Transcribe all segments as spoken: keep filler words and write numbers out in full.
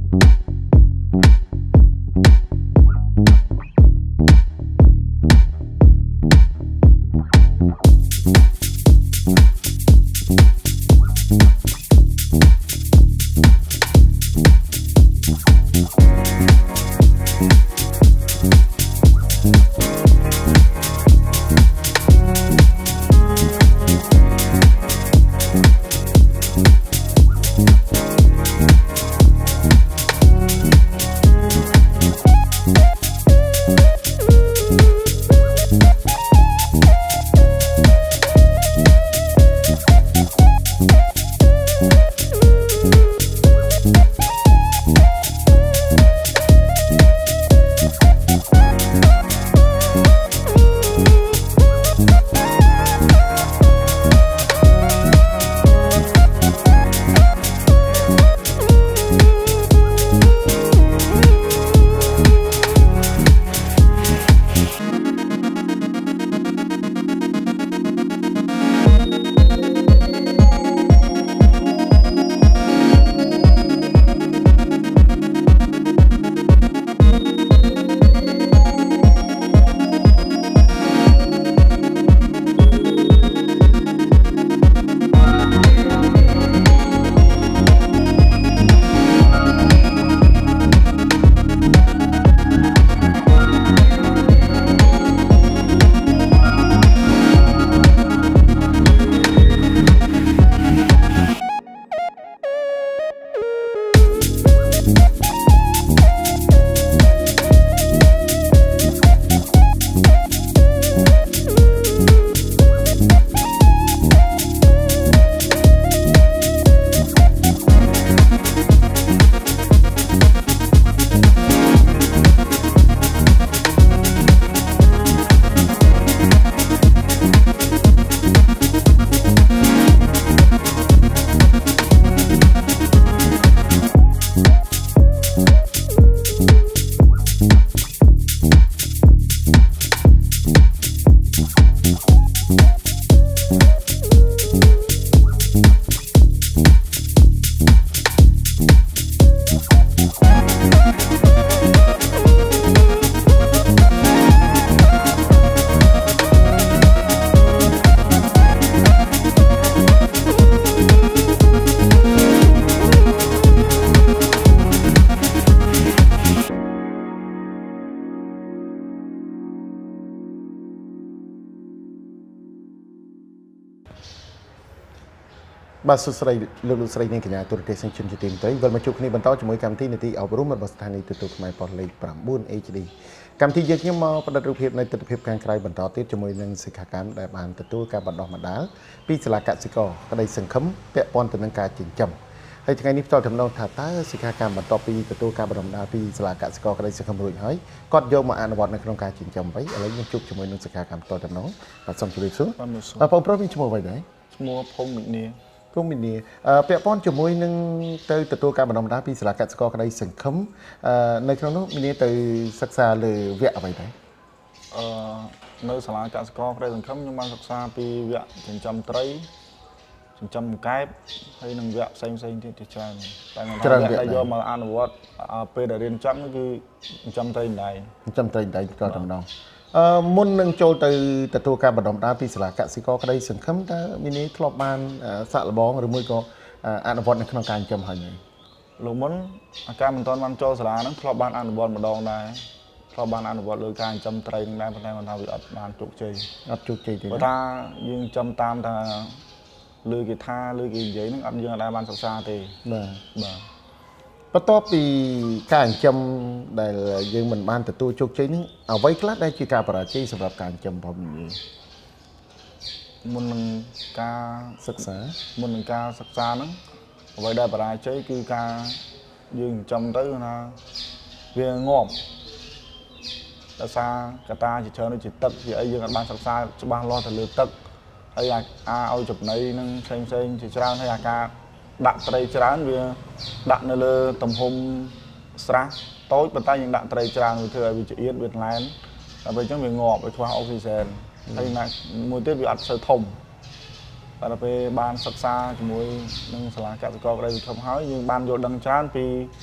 បាទសួស្តីលោកលោកស្រីនាងកញ្ញាទូរទស្សនិកជនជាទីមេត្រីវិលមកជួបគ្នាបន្តជាមួយកម្មវិធីនីតិអប់រំរបស់ស្ថានីយ៍ទូរទស្សន៍ខ្មែរប៉ុស្តិ៍លេខ nine เอช ดี កម្មវិធីយើងខ្ញុំមកផ្តិតរូបភាពនៃទស្សនវិជ្ជាខាងក្រៅបន្តទៀតជាមួយនឹងសិក្ខាកាមដែលបានទទួលការបណ្ដុះបណ្ដាលពីសាលាកសិករក្តីសង្ឃឹមពាក់ព័ន្ធទៅនឹងការចិញ្ចឹមហើយថ្ងៃនេះផ្ទាល់តំណងថាតើសិក្ខាកាមបន្ទាប់ពីទទួលការបណ្ដុះបណ្ដាលពីសាលាកសិករក្តីសង្ឃឹមរួចហើយគាត់យកមកអនុវត្តនៅក្នុងការចិញ្ចឹមវិញឥឡូវយើងជួបជាមួយនឹងសិក្ខាកាមផ្ទាល់តំណងបាទសូមជម្រាបសួរបាទបងប្រុសមានឈ្មោះអ្វីដែរឈ្មោះភូមិមិនីភូមិនីពាក់ព័ន្ធជាមួយនឹងទៅទទួលការបណ្ដុះបណ្ដាលពីសាលាកសិករក្តីសង្ឃឹមនៅក្នុងនោះមានទៅសិក្សាលើវគ្គអ្វីដែរអឺនៅសាលាកសិករក្តីសង្ឃឹមខ្ញុំបានសិក្សាពីវគ្គចិញ្ចឹមត្រីចិញ្ចឹមកែបហើយនឹងវគ្គផ្សេងផ្សេងទៀតជាច្រើនតែមកវគ្គដែលយកមកអនុវត្តពេលដែលរៀនចប់នោះគឺចិញ្ចឹមត្រីដៃចិញ្ចឹមត្រីដៃក៏តំណងអឺមុននឹងចូលទៅទទួលការបណ្ដុះបណ្ដាលពីសាលាកសិករក្តីសង្ឃឹមតើមីនីធ្លាប់បានសាក់លបងឬមួយក៏អនុវត្តនៅក្នុងការចិញ្ចឹមហើយទេលោកមុនអាការមិនទាន់បានចូលសាលាហ្នឹងធ្លាប់បានអនុវត្តម្ដងដែរធ្លាប់បានអនុវត្តលើការចិញ្ចឹមត្រីនឹងដែរប៉ុន្តែគាត់ថាវាអត់បានជោគជ័យអត់ជោគជ័យទេគាត់ថាយើងចិញ្ចឹមតាមថាលើគេថាលើគេនិយាយហ្នឹងអត់យើងអត់ដែរបានសិក្សាទេបាទបាទបន្ទាប់ពីការចិញ្ចឹមដែលយើងមិនបានទទួលជោគជ័យនេះអ្វីខ្លះដែលជាការបរាជ័យសម្រាប់ការចិញ្ចឹមផងនេះមុននឹងការសិក្សាមុននឹងការសិក្សាហ្នឹងអ្វីដែលបរាជ័យគឺការយើងចិញ្ចឹមទៅណាវាងាប់ដោយសារកត្តាជាច្រើនដូចជាទឹកជាអីយើងអត់បានសិក្សាច្បាស់លាស់ទៅលើទឹកហើយអាឲ្យចំណីនឹងផ្សេងផ្សេងជាច្រើនហើយអាការដាក់ត្រីច្រើនវាដាក់នៅលើទំហំស្រះតូចប៉ុន្តែយើងដាក់ត្រីច្រើនវាធ្វើឲ្យវាឆ្អៀតវាថ្លែនតែពេលអញ្ចឹងវាងាប់វាខ្វះអុកស៊ីហ្សែនហើយណាមួយទៀតវាអត់សូវធំតែដល់ពេលបានសិក្សាជាមួយនឹងសាលាកសិករក្តីសង្ឃឹមហើយយើងបានយល់ដឹងច្រើនពី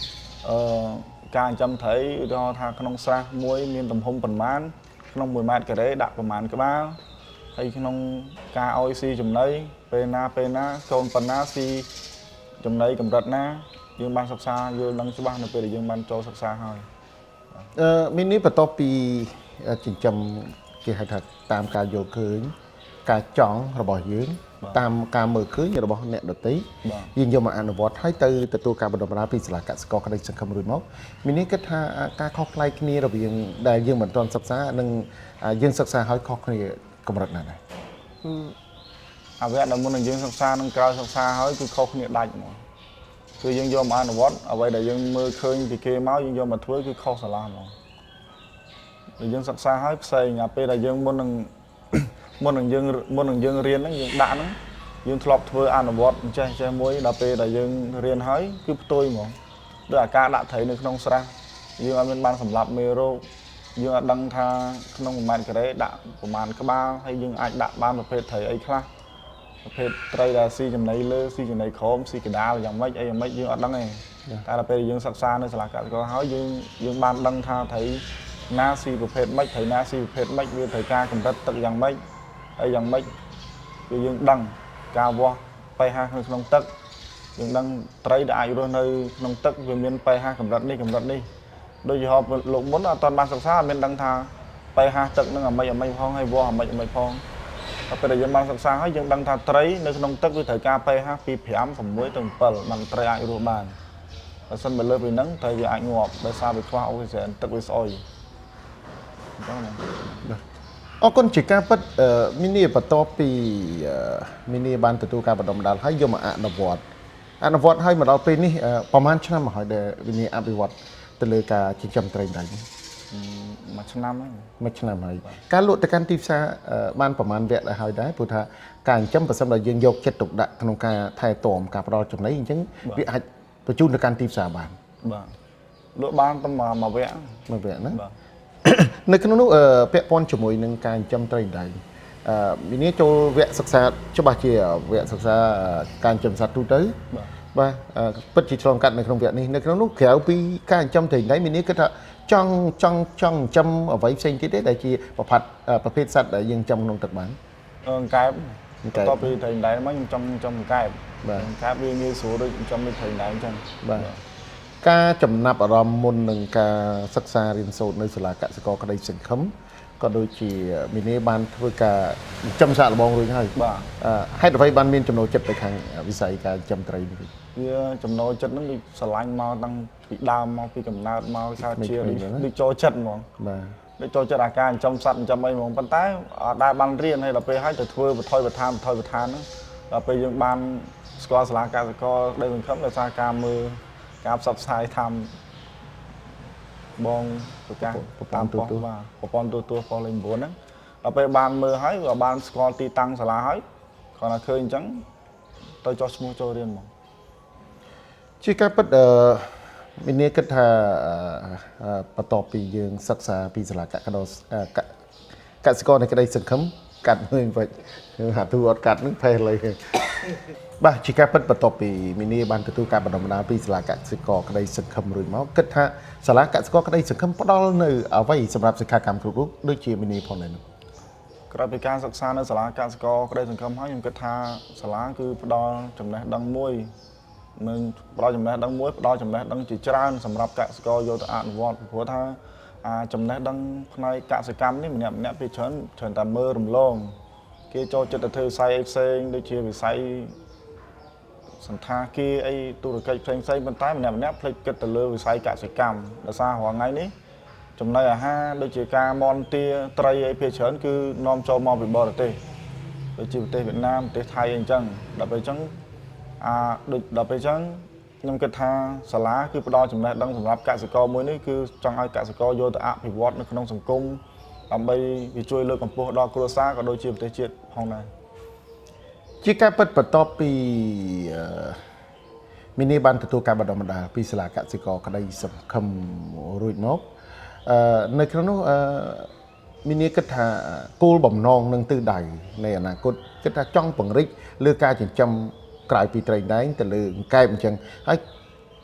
អឺការចំត្រីឧទាហរណ៍ថាក្នុងស្រះមួយមានទំហំប្រមាណក្នុងមួយម៉ែត្រការ៉េដាក់ប្រមាណក្បាលហើយក្នុងការឲ្យស៊ីចំណីពេលណាពេលណាកូនប៉ុណ្ណាស៊ីចំណីកម្រិតណាយើងបានសិក្សាយល់ដឹងច្បាស់នៅពេលដែលយើងបានចូលសិក្សាហើយអឺមាននេះបន្ទាប់ពីចិញ្ចឹមគេហៅថាតាមការយល់ឃើញការចង់របស់យើងតាមការមើលឃើញរបស់អ្នកដទៃយើងយកមកអនុវត្តឲ្យទៅទទួលការបណ្ដុះបណ្ដាលពីសាលាកសិករក្តីសង្ឃឹមរួចមកមាននេះគិតថាការខុសប្លែកគ្នារវាងដែលយើងមិនទាន់សិក្សានិងយើងសិក្សាឲ្យខុសគ្នាកម្រិតណាស់ដែរអវៈដែលមុននឹងយើងសិក្សានិងក្រោយសិក្សាហើយគឺខុសគ្នាដាច់ហ្មងគឺយើងយកមកអនុវត្តអ្វីដែលយើងមើលឃើញពីគេមកយើងយកមកធ្វើគឺខុសស្រឡះហ្មងដែលយើងសិក្សាហើយផ្សេងអាពេលដែលយើងមុននឹងមុននឹងយើងមុននឹងយើងរៀនហ្នឹងយើងដាក់ហ្នឹងយើងធ្លាប់ធ្វើអនុវត្តចេះចេះមួយដល់ពេលដែលយើងរៀនហើយគឺផ្ទុយហ្មងដូចអាការដាក់ត្រីនៅក្នុងស្រះយើងអត់មានបានសម្រាប់មេរោគយើងអត់ដឹងថាក្នុងមួយម៉ែត្រការ៉េដាក់ប្រមាណក្បាលហើយយើងអាចដាក់បានប្រភេទត្រីអីខ្លះប្រភេទត្រីដែលស៊ីចំណីលើស៊ីចំណីក្រោមស៊ីកដាលយ៉ាងម៉េចអីយ៉ាងម៉េចយើងអត់ដឹងទេតែដល់ពេលយើងសិក្សានៅសាលាកសិករហើយយើងយើងបានដឹងថាត្រីណាស៊ីប្រភេទម៉េចត្រីណាស៊ីប្រភេទម៉េចវាត្រូវការកម្រិតទឹកយ៉ាងម៉េចអីយ៉ាងម៉េចគឺយើងដឹងការវាស់pHនៅក្នុងទឹកយើងដឹងត្រីដែលអាចរស់នៅក្នុងទឹកវាមានpHកម្រិតនេះកម្រិតនេះដូចជាហបលោកមុនអត់ទាន់បានសិក្សាអត់មានដឹងថា pH ទឹកនឹងអាម៉េចអាម៉េចផងហើយវាស់អាម៉េចអាម៉េចផងដល់ពេលដែលយើងបានសិក្សាហើយយើងដឹងថាត្រីនៅក្នុងទឹកវាត្រូវការ pH ពីfive 6ទៅsevenបានត្រីអាចរស់បានបើសិនបើលើពីហ្នឹងត្រីវាអាចងាប់ដោយសារវាខ្វះអុកស៊ីហ្សែនទឹកវាស្អុយអញ្ចឹងណាអរគុណជាការពិតមីនីបន្ទាប់ពីមីនីបានទទួលការបណ្ដុះបណ្ដាលហើយយកមកអនុវត្តអនុវត្តឲ្យមកដល់ពេលនេះប្រហែលឆ្នាំមកហើយដែលមីនីអភិវឌ្ឍទៅលើការចិញ្ចឹមត្រីដែរមួយឆ្នាំហើយមួយឆ្នាំហើយការលក់ទៅកាន់ទីផ្សារបានប្រហែលវគ្គដែរហើយដែរព្រោះថាការចិញ្ចឹមបើសិនបើយើងយកចិត្តទុកដាក់ក្នុងការថែទាំការផ្ដល់ចំណីអញ្ចឹងវាអាចបញ្ជូនទៅកាន់ទីផ្សារបានបាទលក់បានតែមួយវគ្គមួយវគ្គណានៅក្នុងនោះពាក់ព័ន្ធជាមួយនឹងការចិញ្ចឹមត្រីដែរអឺមីនីចូលវគ្គសិក្សាច្បាស់ជាវគ្គសិក្សាការចិញ្ចឹមសត្វទូទៅបាទពិតជាឆ្លងកាត់នៅក្នុងវគ្គនេះនៅក្នុងនោះក្រៅពីការចិញ្ចឹមត្រីដែរមីនីគិតថាចង់ចង់ចង់ចិញ្ចឹមអ្វីផ្សេងទៀតទេដែលជាប្រភេទប្រភេទសត្វដែលយើងចិញ្ចឹមក្នុងទឹកបានអង្កែបបន្ទាប់ពីត្រីដែរមកខ្ញុំចង់ចិញ្ចឹមកែបបាទកែបវាងាយស្រួលដូចចិញ្ចឹមដូចត្រីដែរអញ្ចឹងបាទការចំណាប់អារម្មណ៍មុននឹងការសិក្សារៀនសូត្រនៅសាលាកសិករក្តីសង្ឃឹមក៏ដូចជាមីនីបានធ្វើការចិញ្ចឹមសាកល្បងរួចហើយបាទហេតុអ្វីបានមានចំណូលចិត្តទៅខាងវិស័យការចិញ្ចឹមត្រីនេះវាចំណូលចិត្តហ្នឹងដូចស្រឡាញ់មកតាំងពីដើមមកពីកំណើតមកថាជាដូចចូលចិត្តហ្មងបាទដូចចូលចិត្តអាការចិញ្ចឹមសត្វចិញ្ចឹមអីហ្មងប៉ុន្តែអត់ដែលបានរៀនហើយដល់ពេលហើយទៅធ្វើបន្ថយបន្ថែមបន្ថយបន្ថែមហ្នឹងដល់ពេលយើងបានស្គាល់សាលាកសិករដែលសង្ឃឹមដោយសារការមើលការផ្សព្វផ្សាយតាមបងប្រកាសតាមទូទូបាទប្រព័ន្ធទូទូប៉ុស្តិ៍លេខnineហ្នឹងដល់ពេលបានមើលហើយក៏បានស្គាល់ទីតាំងសាលាហើយគាត់ថាឃើញអញ្ចឹងទៅចោះឈ្មោះចូលរៀនហ្មងជាការពិតអឺមាននេះគិតថាបន្ទាប់ពីយើងសិក្សាពីសាលាកសិករកសិករនៃក្តីសង្ឃឹមកាត់មើលវិញហាទូអត់កាត់នឹងផេះលើបាទជាការពិតបន្ទាប់ពីមីនីបានទទួលការបណ្ដុះបណ្ដាលពីសាលាកសិករក្តីសង្ឃឹមរួចមកគិតថាសាលាកសិករក្តីសង្ឃឹមផ្ដល់នៅអ្វីសម្រាប់សិក្ខាកាមគ្រប់រូបដូចជាមីនីផងដែរនោះក្រៅពីការសិក្សានៅសាលាកសិករក្តីសង្ឃឹមហើយខ្ញុំគិតថាសាលាគឺផ្ដល់ចំណេះដឹងមួយនឹងផ្ដល់ចំណេះដឹងមួយផ្ដល់ចំណេះដឹងជាច្រើនសម្រាប់កសិករយកទៅអនុវត្តព្រោះថាអាចំណេះដឹងផ្នែកកសិកម្មនេះម្នាក់ម្នាក់ពីច្រើនច្រើនតែមើលរំលងគេចូលចិត្តទៅធ្វើវិស័យផ្សេងដូចជាវិស័យសន្តាគារអីទូរកិច្ចផ្សេងផ្សេងប៉ុន្តែម្នាក់ម្នាក់ភ្លេចគិតទៅលើវិស័យកសិកម្មដោយសាររាល់ថ្ងៃនេះចំណីអាហារដូចជាការមន់ទាត្រីអីភាគច្រើនគឺនាំចូលមកពីបរទេសដូចជាប្រទេសវៀតណាមប្រទេសថៃអីអញ្ចឹងដល់ពេលអញ្ចឹងអាដូចដល់ពេលអញ្ចឹងខ្ញុំគិតថាសាលាគឺផ្ដល់ចំណេះដឹងសម្រាប់កសិករមួយនេះគឺចង់ឲ្យកសិករយកទៅអភិវឌ្ឍនៅក្នុងសង្គមដើម្បីវាជួយលើកកម្ពស់ដល់គ្រួសារក៏ដូចជាប្រទេសជាតិផងដែរជាការពិតបន្ទាប់ពីមីនីបានទទួលការបណ្ដុះបណ្ដាលពីសាលាកសិករក្តីសង្ឃឹមរួចមកនៅក្នុងនោះមីនីគិតថាគោលបំណងនឹងទិសដៅនៃអនាគតគិតថាចង់ពង្រីកលើការចិញ្ចឹមក្រៅពីត្រីដែងទៅលើកែបអញ្ចឹងហើយក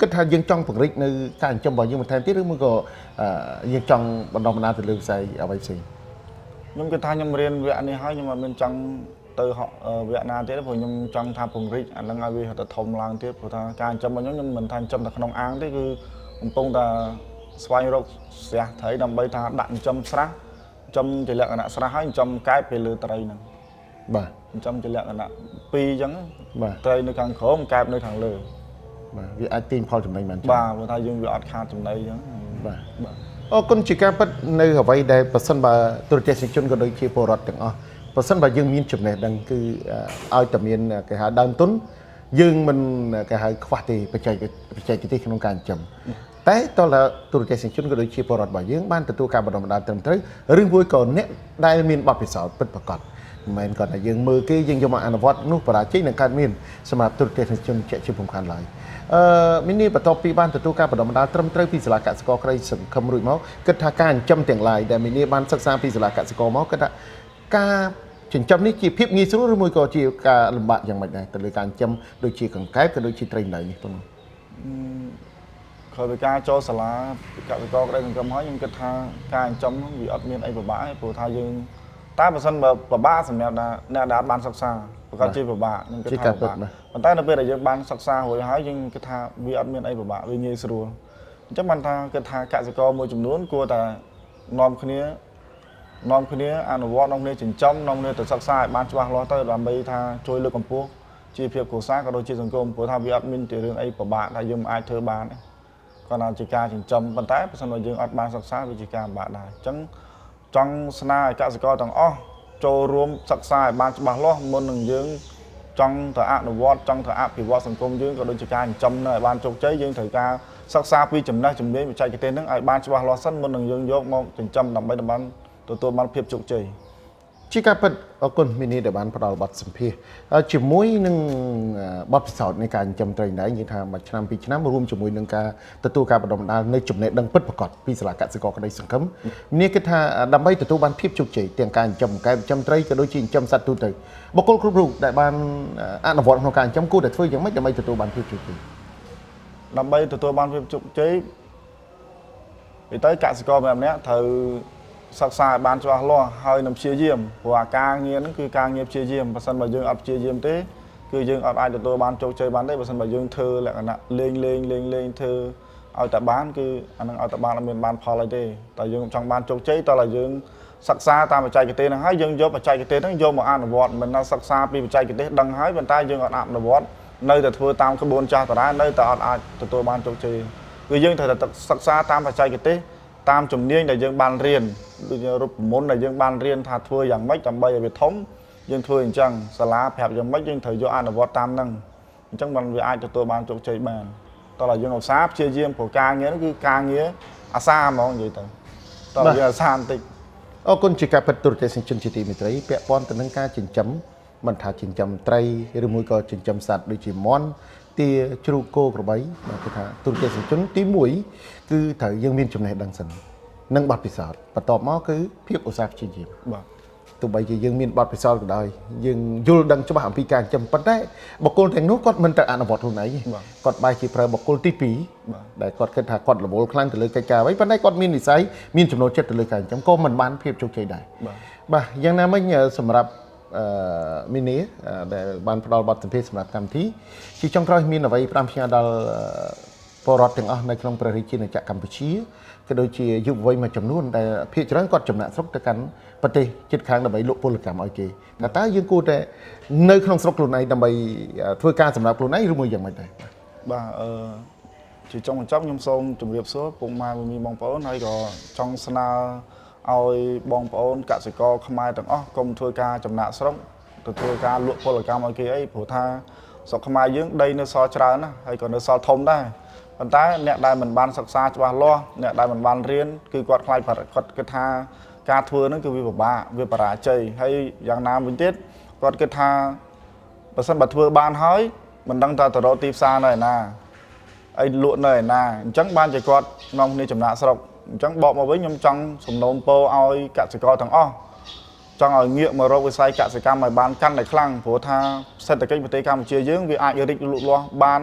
គិតថាយើងចង់ពង្រីកនៅការចិញ្ចឹមរបស់យើងបន្ថែមទៀតឬមួយក៏យើងចង់បន្តបណ្ដាទៅលើវិស័យអ្វីផ្សេងខ្ញុំគិតថាខ្ញុំរៀនវគ្គនេះហើយខ្ញុំអត់មានចង់ទៅវគ្គណាទៀតព្រោះខ្ញុំចង់ថាពង្រីកអានឹងឲ្យវាទៅធំឡើងទៀតព្រោះថាការចិញ្ចឹមរបស់ខ្ញុំខ្ញុំមិនថាចិញ្ចឹមតែក្នុងអាងទេគឺកំពុងតែស្វែងរកស្រះត្រីដើម្បីថាដាក់ចិញ្ចឹមស្រះចិញ្ចឹមជាលក្ខណៈស្រះហើយចិញ្ចឹមកែបទៅលើត្រីហ្នឹងបាទចិញ្ចឹមជាលក្ខណៈពីរអញ្ចឹងត្រីនៅខាងក្រោមកែបនៅខាងលើបាទវាអាចទាញផលចំណេញបានបាទព្រោះថាយើងវាអត់ខាតចំណីអញ្ចឹងបាទបាទអរគុណជាការពិតនៅអ្វីដែលប្រសិនបើទូរទស្សនិកជនក៏ដូចជាពលរដ្ឋទាំងអស់ប្រសិនបើយើងមានចំណេះដឹងគឺឲ្យតែមានគេហៅដើមទុនយើងមិនគេហៅខ្វះទេបច្ចេកបច្ចេកទេសក្នុងការចិញ្ចឹមតែតើទូរទស្សនិកជនក៏ដូចជាពលរដ្ឋរបស់យើងបានទទួលការបណ្ដុះបណ្ដាលត្រឹមត្រូវឬមួយក៏អ្នកដែលមានបទពិសោធន៍ពិតប្រាកដមិនមែនគាត់តែយើងមើលគេយើងយកមកអនុវត្តនោះបរាជ័យនឹងកើតមានសម្រាប់ទូរទស្សនិកជនជាជាសំខាន់ឡើយអឺមីនីបន្ទាប់ពីបានទទួលការបណ្ដុះបណ្ដាលត្រឹមត្រូវពីសាលាកសិករក្រីសង្ឃឹមរួចមកគិតថាការចិញ្ចឹមទាំងឡាយដែលមីនីបានសិក្សាពីសាលាកសិករមកគិតថាការចិញ្ចឹមនេះជាភាពងាយស្រួលឬមួយក៏ជាការលំបាកយ៉ាងម៉េចដែរទៅលើការចិញ្ចឹមដូចជាកង្កែបក៏ដូចជាត្រីណៅនេះបងក្រោយពីការចូលសាលាកសិករក្តីសង្ឃឹមហើយខ្ញុំគិតថាការចិញ្ចឹមវាអត់មានអីពិបាកទេព្រោះថាយើងតែបើសិនបើពិបាកសម្រាប់អ្នកដែលបានសិក្សាប្រកាសជាពិបាកខ្ញុំគិតថាពិបាកប៉ុន្តែនៅពេលដែលយើងបានសិក្សារួចហើយយើងគិតថាវាអត់មានអីពិបាកវាងាយស្រួលអញ្ចឹងបានថាគិតថាកសិករមួយចំនួនគួរតែនាំគ្នានាំគ្នាអនុវត្តនាំគ្នាចិញ្ចឹមនាំគ្នាទៅសិក្សាឲ្យបានច្បាស់លាស់ទៅដើម្បីថាជួយលើកកម្ពស់ជីវភាពគ្រួសារក៏ដូចជាសង្គមព្រោះថាវាអត់មានជារឿងអីពិបាកដែលយើងអាចធ្វើបានគាត់ថាជាការចិញ្ចឹមប៉ុន្តែបើសិនបើយើងអត់បានសិក្សាវាជាការលំបាកដែរអញ្ចឹងចង់ស្នើឲ្យកសិករទាំងអស់ចូលរួមសិក្សាឲ្យបានច្បាស់លាស់មុននឹងយើងចង់ទៅអនុវត្តចង់ទៅអភិវឌ្ឍសង្គមយើងក៏ដូចជាការចិញ្ចឹមនៅឲ្យបានជោគជ័យយើងត្រូវការសិក្សាពីចំណេះជំនាញបច្ចេកទេសហ្នឹងឲ្យបានច្បាស់លាស់សិនមុននឹងយើងយកមកចិញ្ចឹមដើម្បីបានទទួលបានភាពជោគជ័យជាការពិតអរគុណមីនីដែលបានផ្ដល់បទសម្ភាសន៍ជាមួយនឹងបទពិសោធន៍នៃការចិញ្ចឹមត្រីណៅនិយាយថាមួយឆ្នាំពីរឆ្នាំរួមជាមួយនឹងការទទួលការបណ្ដុះបណ្ដាលនៅចំណេះដឹងពិតប្រាកដពីសាលាកសិករក្តីសង្ឃឹមមីនីគិតថាដើម្បីទទួលបានភាពជោគជ័យទាំងការចិញ្ចឹមកែចិញ្ចឹមត្រីក៏ដូចជាចិញ្ចឹមសត្វទូទៅបុគ្គលគ្រប់រូបដែលបានអនុវត្តក្នុងការចិញ្ចឹមគួរតែធ្វើយ៉ាងម៉េចដើម្បីទទួលបានភាពជោគជ័យដើម្បីទទួលបានភាពជោគជ័យពីទៅកសិករម្នាក់ៗត្រូវសិក្សាឲ្យបានច្បាស់លាស់ហើយនឹងព្យាយាមព្រោះអាការងារហ្នឹងគឺការងារព្យាយាមបើសិនបើយើងអត់ព្យាយាមទេគឺយើងអត់អាចទទួលបានជោគជ័យបានទេបើសិនបើយើងធ្វើលក្ខណៈលេងលេងលេងលេងធ្វើឲ្យតែបានគឺអាហ្នឹងឲ្យតែបានអត់មានបានផលអីទេតែយើងចង់បានជោគជ័យតើយើងសិក្សាតាមបច្ចេកទេសហ្នឹងហើយយើងយកបច្ចេកទេសហ្នឹងយកមកអនុវត្តមិនថាសិក្សាពីបច្ចេកទេសដឹងហើយប៉ុន្តែយើងអត់អនុវត្តនៅតែធ្វើតាមក្បួនចាស់តារានៅតែអត់អាចទទួលបានជោគជ័យគឺយើងត្រូវតែសិក្សាតាមបច្ចេកទេសតាមជំនាញដែលយើងបានរៀនដូចរូបមន្តដែលយើងបានរៀនថាធ្វើយ៉ាងម៉េចដើម្បីឲ្យវាធំយើងធ្វើអញ្ចឹងសាលាប្រាប់យ៉ាងម៉េចយើងត្រូវយកអនុវត្តតាមហ្នឹងអញ្ចឹងបានវាអាចទទួលបានជោគជ័យបានតោះតែយើងឧស្សាហ៍ព្យាយាមព្រោះការងារហ្នឹងគឺការងារអាសាហ្មងនិយាយទៅតោះយើងអាសាបន្តិចអរគុណជាការពិតទូរទស្សនិកជនជាទីមេត្រីពាក់ព័ន្ធទៅនឹងការចិញ្ចឹមមិនថាចិញ្ចឹមត្រីឬមួយក៏ចិញ្ចឹមសត្វដូចជាមាន់ទាជ្រូកគោក្របីបាទគឺថាទូរទស្សនិកជនទីមួយគឺត្រូវយើងមានចំណេះដឹងសិននិងបទពិសោធន៍បន្ទាប់មកគឺភាពឧស្សាហ៍ព្យាយាមបាទទោះបីជាយើងមានបទពិសោធន៍ក៏ដោយយើងយល់ដឹងច្បាស់អំពីការចិញ្ចឹមប៉ុន្តែបុគ្គលទាំងនោះគាត់មិនទៅអនុវត្តខ្លួនឯងគាត់បែរជាប្រើបុគ្គលទីពីរដែលគាត់គិតថាគាត់រវល់ខ្លាំងទៅលើកិច្ចការអ្វីប៉ុន្តែគាត់មាននិស្ស័យមានចំណូលចិត្តទៅលើការចិញ្ចឹមក៏មិនបានភាពជោគជ័យដែរបាទយ៉ាងណាមិញសម្រាប់អឺមីនីដែលបានផ្ដល់បទសម្ភាសន៍សម្រាប់កម្មវិធីជាចុងក្រោយមានអ្វីផ្ដាំផ្ញើដល់ពលរដ្ឋទាំងអស់នៅក្នុងព្រះរាជាណាចក្រកម្ពុជាក៏ដូចជាយុវវ័យមួយចំនួនដែលភាគច្រើនគាត់ចំណាក់ស្រុកទៅកាន់ប្រទេសជិតខាងដើម្បីលក់ពលកម្មឲ្យគេតែតើយើងគួរតែនៅក្នុងស្រុកខ្លួនឯងដើម្បីធ្វើការសម្រាប់ខ្លួនឯងឬមួយយ៉ាងម៉េចដែរបាទអឺជាចុងបញ្ចប់ខ្ញុំសូមជម្រាបសួរពុកម៉ែមីបងប្អូនហើយក៏ចង់ស្នើឲ្យបងប្អូនកសិករខ្មែរទាំងអស់កុំធ្វើការចំណាក់ស្រុកទៅធ្វើការលក់ពលកម្មឲ្យគេអីព្រោះថាស្រុកខ្មែរយើងដីនៅសល់ច្រើនណាស់ហើយក៏នៅសល់ធំដែរប៉ុន្តែអ្នកដែលមិនបានសិក្សាច្បាស់លាស់អ្នកដែលមិនបានរៀនគឺគាត់ខ្លាចគាត់គិតថាការធ្វើហ្នឹងគឺវាពិបាកវាបរាជ័យហើយយ៉ាងណាវិញទៀតគាត់គិតថាបើសិនបើធ្វើបានហើយមិនដឹងថាទៅរកទីផ្សារនៅឯណាអីលក់នៅឯណាអញ្ចឹងបានជាគាត់នាំគ្នាចំណាក់ស្រុកអញ្ចឹងបកមកវិញខ្ញុំចង់សំណូមពរឲ្យកសិករទាំងអស់ចង់ឲ្យងាកមករកវិស័យកសិកម្មឲ្យបានកាន់តែខ្លាំងព្រោះថាសេដ្ឋកិច្ចប្រទេសកម្ពុជាយើងវាអាចរីកលូតលាស់បាន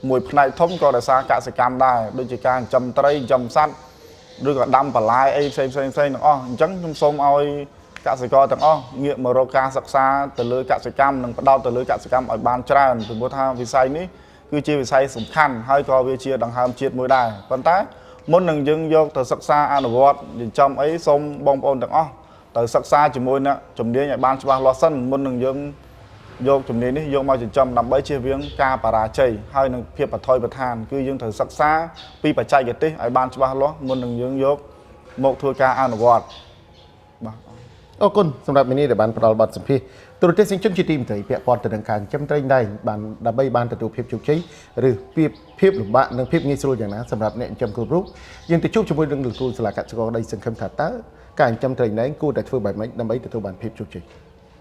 มวยផ្នែកធំក៏ដោយសារកសិកម្មដែរដូចជាការចិញ្ចឹមត្រីចិញ្ចឹមសត្វឬក៏ដាំបន្លែអីផ្សេងផ្សេងផ្សេងទាំងអស់អញ្ចឹងខ្ញុំសូមឲ្យកសិករទាំងអស់ងាកមករកការសិក្សាទៅលើកសិកម្មនិងផ្ដោតទៅលើកសិកម្មឲ្យបានច្រើនពីព្រោះថាវិស័យនេះគឺជាវិស័យសំខាន់ហើយក៏វាជាដង្ហើមជាតិមួយដែរប៉ុន្តែមុននឹងយើងយកទៅសិក្សាអនុវត្តចិញ្ចឹមអីសូមបងប្អូនទាំងអស់ទៅសិក្សាជាមួយអ្នកជំនាញឲ្យបានច្បាស់លាស់សិនមុននឹងយើងយកជំនាញនេះយកមកចិញ្ចឹមដើម្បីជៀសវាងការបរាជ័យហើយនឹងភាពបថុយប្រឋានគឺយើងត្រូវសិក្សាពីបច្ចេកទេសឲ្យបានច្បាស់លាស់មុននឹងយើងយកមកធ្វើការអនុវត្តបាទអរគុណសម្រាប់មីនេះដែលបានផ្ដល់បទសម្ភាសន៍ទូរទស្សនិកជនជាទីមេត្រីពាក់ព័ន្ធទៅនឹងការចិញ្ចឹមត្រីដែងបានដើម្បីបានទទួលភាពជោគជ័យឬភាពភាពលំបាកនិងភាពងាយស្រួលយ៉ាងណាសម្រាប់អ្នកចិញ្ចឹមគ្រប់រូបយើងទៅជួបជាមួយនឹងលោកគ្រូសាលាកសិករដីសង្ឃឹមថាតើការចិញ្ចឹមត្រីដែងគួរតែធ្វើបែបម៉េចដើម្បីទទួលបានភាពជោគជ័យ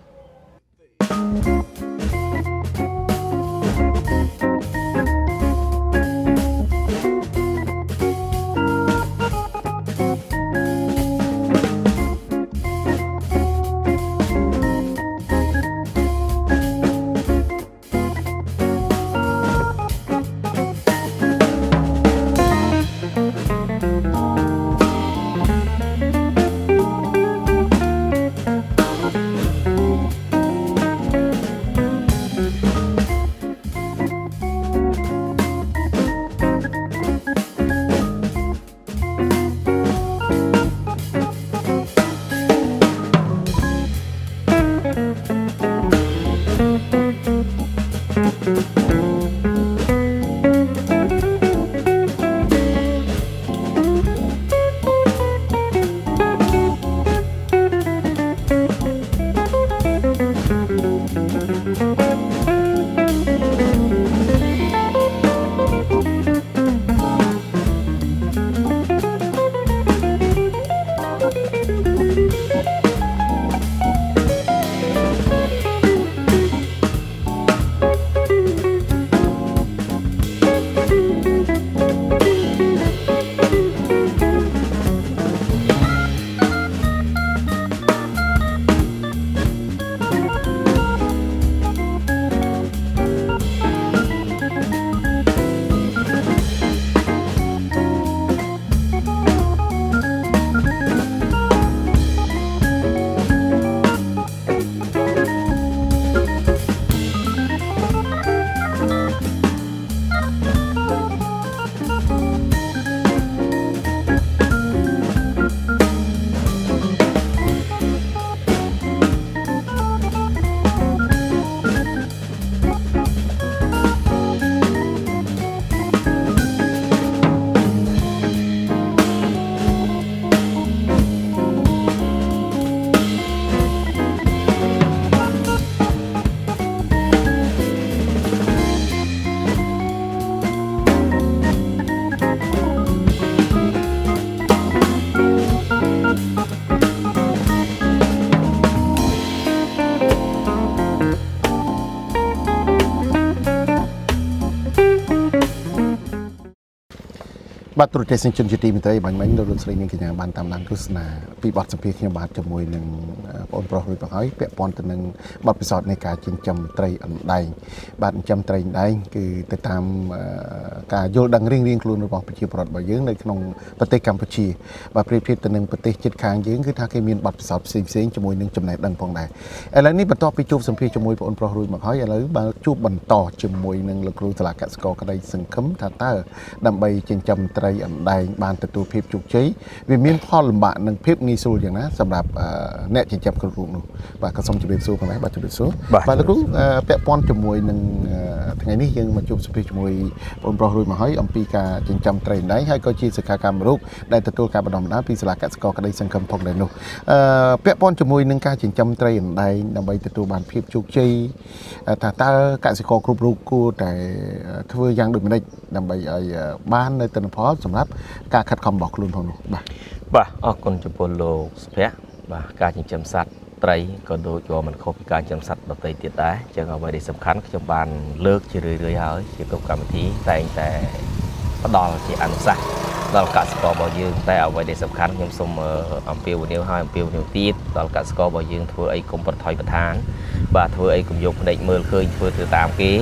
បាទទូរទស្សនិកជនជាទីមេត្រីបាញ់មិញលោកលោកស្រីនាងកញ្ញាបានតាមដានទស្សនាពីបទសម្ភាសន៍ខ្ញុំបាទជាមួយនឹងបងប្រុសរួចមកហើយពាក់ព័ន្ធទៅនឹងបទពិសោធន៍នៃការចិញ្ចឹមត្រីអណ្ដែងបាទចិញ្ចឹមត្រីអណ្ដែងគឺទៅតាមការយល់ដឹងរៀងៗខ្លួនរបស់ប្រជាពលរដ្ឋរបស់យើងនៅក្នុងប្រទេសកម្ពុជាបាទប្រៀបធៀបទៅនឹងប្រទេសជិតខាងយើងគឺថាគេមានបទពិសោធន៍ផ្សេងផ្សេងជាមួយនឹងចំណេះដឹងផងដែរឥឡូវនេះបន្ទាប់ពីជួបសម្ភាសន៍ជាមួយបងប្រុសរួចមកហើយឥឡូវបើជួបបន្តជាមួយនឹងលោកគ្រូសាលាកសិករក្តីសង្ឃឹមថាតើដើម្បីចិញ្ចឹមត្រីអណ្ដែងបានទទួលភាពជោគជ័យវាមានផលលំបាកនិងភាពងាយស្រួលយ៉ាងណាសម្រាប់អ្នកចិញ្ចឹមគ្រប់រូបនោះបាទក៏សូមជម្រាបសួរផងដែរបាទជម្រាបសួរបាទលោកគ្រូពាក់ព័ន្ធជាមួយនឹងថ្ងៃនេះយើងមកជួបសម្ភាសន៍ជាមួយបងប្រុសរួចមកហើយអំពីការចិញ្ចឹមត្រីអណ្ដែងហើយក៏ជាសិក្ខាកាមរូបដែលទទួលការបណ្ដុះបណ្ដាលពីសាលាកសិករក្តីសង្ឃឹមផងដែរនោះពាក់ព័ន្ធជាមួយនឹងការចិញ្ចឹមត្រីអណ្ដែងដើម្បីទទួលបានភាពជោគជ័យថាតើកសិករគ្រប់រូបគួរតែធ្វើយ៉ាងដូចម្តេចដើម្បីឲ្យបាននៅទិន្នផលសម្រាប់ការខិតខំរបស់ខ្លួនផងនោះបាទបាទអរគុណចំពោះលោកសុភ័ក្របាទការចិញ្ចឹមសត្វត្រីក៏ដូចជាមិនខុសពីការចិញ្ចឹមសត្វដទៃទៀតដែរចឹងអ្វីដែលសំខាន់ខ្ញុំបានលើកជារឿយៗហើយជាគ្រប់កម្មវិធីតែងតែផ្ដល់ជាអនុសាសន៍ដល់កសិកររបស់យើងតែអ្វីដែលសំខាន់ខ្ញុំសូមអំពាវនាវឲ្យអំពាវនាវទៀតដល់កសិកររបស់យើងធ្វើអីកុំប្រថុយប្រឋានបាទធ្វើអីកុំយកភ្នែកមើលឃើញធ្វើទៅតាមគេ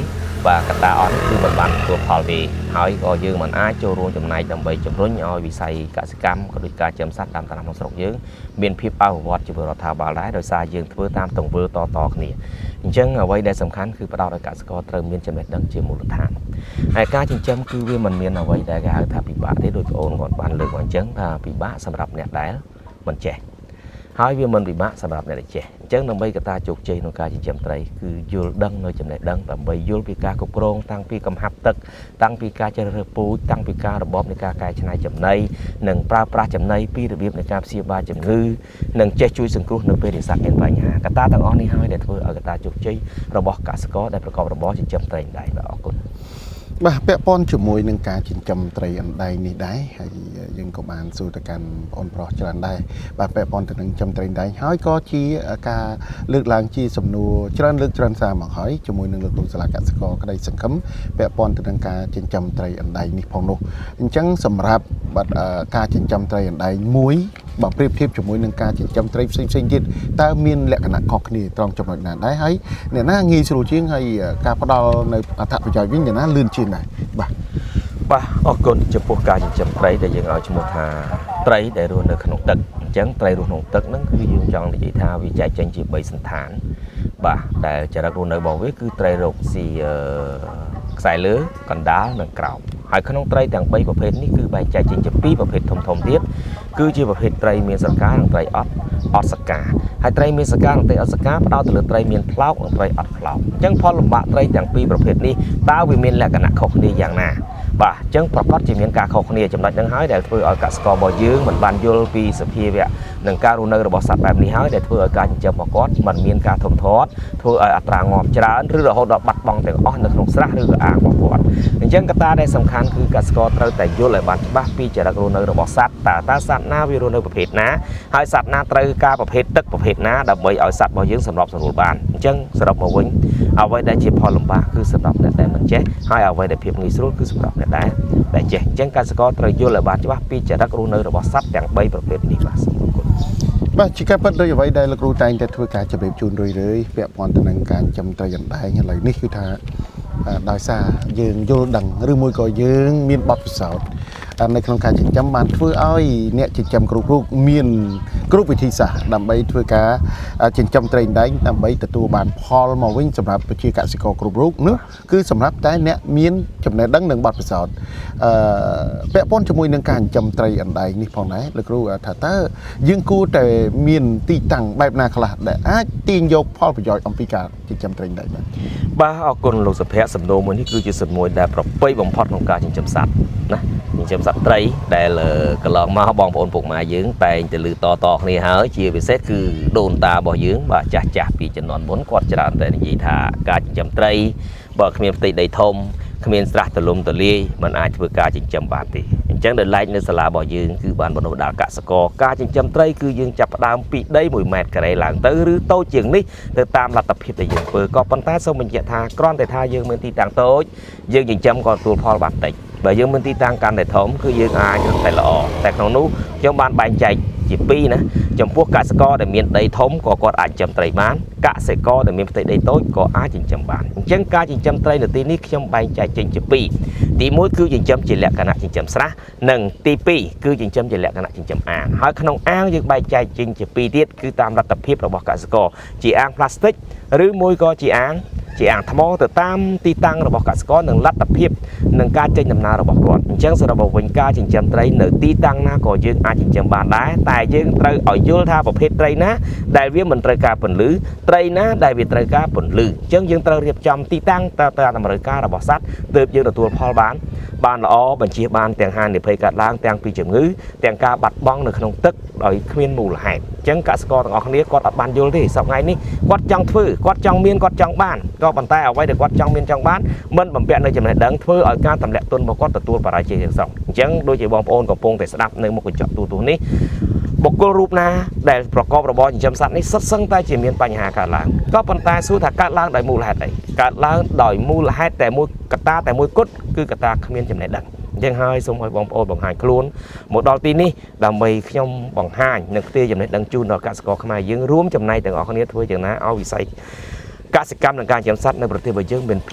và cả ta on cứ mình bàn của phò vì hỏi có dương mình ai cho luôn trong này trong bảy chấm rốn nhoi vì say cả sự cam có đôi ca chấm sát đam ta làm sọc dương miền phim bao vọt chỉ vừa thả bà lái rồi xa dương vừa tam tổng vừa to to nè chân ở đây để sầm khănคือประดาวcả sự có trời miền chấm đẹp đằng chiều một lượt thang hai ca chấm chấmคือvì mình miền ở đây để gà thả bị bạ để đôi ôn còn bàn lược còn chấn thả bị bạ sầm đập nẹt đá mình trẻ hai viên mình bị bạ sầm đập nẹt trẻ chấn nằm bây cả ta chụp chơi nó ca chỉ chấm tâyคือยูดังnơi chấm đẹp đằng và bâyยูปีกาcụcโรงตั้งปีกำหับตึกตั้งปีกาเจริญปูตั้งปีการะบบในการกายชนะจำในหนึ่งปลาปลาจำในปีระเบียบในการเสียบาจำงือหนึ่งเจ้าช่วยสังกุหนึ่งเป็นสักเป็นปัญหากระตาตั้งอ้อนนี่ให้เด็ดเพื่อเอากระตาจุกใจระบบกาสกอได้ประกอบระบบจิตจำใจได้แบบออกคุณบ่าเปะป้อนจมวยหนึ่งการจิตจำใจอันใดนี่ได้ให้ยังกบาลสู่ตะการอ่อนปลอดจรันได้บ่าเปะป้อนแต่หนึ่งจำใจได้ให้ก็ชี้การเลือกลางชี้สมนูจรันเลือกจรันสามหมายจมวยหนึ่งเลือกลงสลากสกอก็ได้สังคมเปะป้อนแต่หนึ่งการจิตจำใจอันใดนี่พองโนจังสำหรับบัดการจิตจำใจอันใดมวยบ่เปรียบเทียบจมวยหนึ่งการจิตจำใจสิ่งสิ่งจิตแต่มีแหลกขนาดคอกนี่ตรงจำนวนนั้นได้ให้เนี่ยน่างีสูชิงให้การพอดาวในอัฐประจอยวิ่งเนี่ยน่าลื่นชินไหนบ่บ่ออกคนจะพวกการจำใจแต่ยังเอาจมูกหาไตรได้รู้ในขนมตึกจังไตรรู้ขนมตึกนั่นคือยืนจองในใจท่าวิจัยจังจีบใบสันฐานบ่แต่จะรักรู้ในบอกว่าคือไตรโรคสีสายเลือกันดาหนึ่งกล่าวหายขนมไตรแต่งใบประเภทนี้คือใบใจจริงจะปีประเภททมทมเทียบคือจีประเภทไตรเมียนสกาไตรออดออดสกาหายไตรเมียนสกาไตรออดสกาพระดาวตะลึงไตรเมียนพลาวไตรออดพลาวจังพอลำบากไตรแต่งปีประเภทนี้ตาวิเมียนแหลกกันหนักเขาคนนี้อย่างน่าบ่จังประกอบจีเมียนกาเขาคนนี้จำนวนดังหายแต่เพื่อเอากาสกอบ่ยืงเหมือนบานโยลปีสพีเวะหนึ่งการุนระบบสัตว์แบบนี้หายแต่เพื่อการจะประกอบมันเมียนกาถมทอดเพื่ออัตรางอมจราหรือเราหดบัดบองแต่อ้อนในขนมสระหรืออ่างประกอบจังกตาได้สำคัญคือกาสกอเราแต่โยลเลยบัดบ้าปีจะรักรุนระบบสัตว์แต่ตาสัตว์หน้าวิรุนประเภทนะหายสัตว์หน้าไตรกาประเภทตึกประเภทนะดับใบเอาสัตว์บ่ยืงสำหรับสมุนบานจังสำหรับมาวิ่งเอาไว้ได้จีพอลำบากคือสำหรับแต่มันเจ๊ให้เอาไว้ได้เพียงงี้สุดคือสำหรับแต่ได้แต่เจ๊จังการสกอตรโยเลยบัดบ้าปีจะรักรุนระบบสัตว์อย่างใบประเภทนี้มาบ่ชิคกี้พายได้ไว้ได้ลักรู้ใจแต่ทั่วการจะแบบจูนเรื่อยๆเปียปอนตนังการจำใจอย่างใดอย่างไรนี่คือท่าดอยซายืงโยดังหรือมวยก่อยืงมีนบอดสาวในโครงการจิตจำมันเพื่ออ้อยเนี่ยจิตจำกรุบกรุบมีนกรุบวิธีศาสตร์นำไปทั่วการจิตจำเทรนได้นำไปแต่ตัวบานพอลมาวิ่งสำหรับประชีกสิกรกรุบกรุบเนื้อคือสำหรับแต่เนี่ยมีนจำในดังหนึ่งบอดสาวเปียป้อนจมูกหนึ่งการจำเทรนได้นี่พอไหนลักรู้ถ้าเตอยืงกูแต่มีนตีตังแบบนาคลาแต่อาตีนยกพอลประโยชน์อัมพิการจิตจำเทรนได้ไหมบ้าเอาคนลงสเปะสำโนมันนี่คือจุดสมวยแต่ปรับไปบ่มพอดของการจิตจำสัตว์นะจิตจำสัตว์ไตรแต่เลยก็ลองมาบองปนปลูกมายืงแต่จะลือต่อต่อนี่ฮะเชียร์ไปเซตคือโดนตาบ่ยืงบ่จ่าจ่าปีจะนอนบนกอดจราแต่ในยีท่าการจิตจำไตรบ่ขมิ้นติดได้ทมขมิ้นสระตะลุมตะลีมันอาจจะเพื่อการจิตจำบาดตีจังเดินไล่ในสลาบ่ยืงคือบานบนดากะสกอการจิตจำไตรคือยืงจับดามปีได้หมวยแมทกระไรหลังเตอหรือโตเจียงนี่เติมตามหลักตะเพียบแต่ยืงเปิดก็ปันท้ายส่งมันจะทากรอนแต่ทายืงมันตีต่างโตยืงจิตจำก่อนตัวพอบาดติบ่ยืงมันตีต่างกันแต่ถมคือยืงอายแต่ละอแต่ของนู้จังบานใบใจจีปีนะจำพวกกะสกอแต่เมียนได้ทมก็กอดอาจจำไตรมันกะเสกอแต่เมียนไตได้โต้ก็อาจจิตจำบานจังการจิตจำไตรในตีนี้จำใบใจจริงจีปีตีมุ้ยคือจิตจำจิตแหลกขณะจิตจำสระหนึ่งตีปีคือจิตจำจิตแหลกขณะจิตจำอ่างหากขนมอ่างยังใบใจจริงจีปีเดียดคือตามรัตเพียบระบบกะสกอจีอ่างพลาสติกหรือมุ้ยก็จีอ่างจีอ่างทมอแต่ตามตีตังระบบกะสกอหนึ่งรัตเพียบหนึ่งการเจนนำนาระบบก่อนจังสระบบวิญญาจิตจำไตรหนึ่งตีตังนาก็ยืงอาจิตจำบานได้แต่ยืงไตรอ่อยยุลท่าประเภทไตรนะได้เวียมันไตรกาผลลือไตรนะได้เวียไตรกาผลลือจังยืงไตรเรียบจำตีตังตาตาทำรายการระบบซัดเติบยืงตัวพอลบานบานละอบัญชีบานแต่งหานในเพยกัดล้างแต่งปีจงื้อแต่งกาบัดบ้องในขนมตึกโดยเคมีนมูลหายจังกะสกอร์ต่างออกนี้กอดอัดบานยุลที่สองไงนี่กอดจังฟื้กอดจังเมียนกอดจังบ้านก็บันใต้เอาไว้เด็กกอดจังเมียนจังบ้านมันบำเพ็ญในจำนวนดังฟื้เอาการทำแหลกต้นบอกกอดตัวปลายเชียงสองจังโดยเฉพาะโอนกับโปงแต่สนับในมุกจับตัวตัวนี้บกรูปนาแต่ประกอบระบบจำสัตว์นี้ซัดซึ่งใต้จีเมียนปัญหาการล้างก็ปันใต้สู้ถักการล้างโดยมูลหายใดการล้างโดยมูลหายแต่มูลกระตาแต่มูลกุดคือกระตาเขมียนจำนวนดังยังให้สมหอยบองโอนบองหายคล้วนหมดดอกตีนี้ดำไปขยมบองหายหนึ่งตีจำนวนดังจูนดอกกาสกอขมายยังร่วมจำนวนแต่งออกนี้ทั่วอย่างนั้นเอาวิสัยกสิกรรมในการจำสัตว์ในประเทศบายืงเป็นเพียบ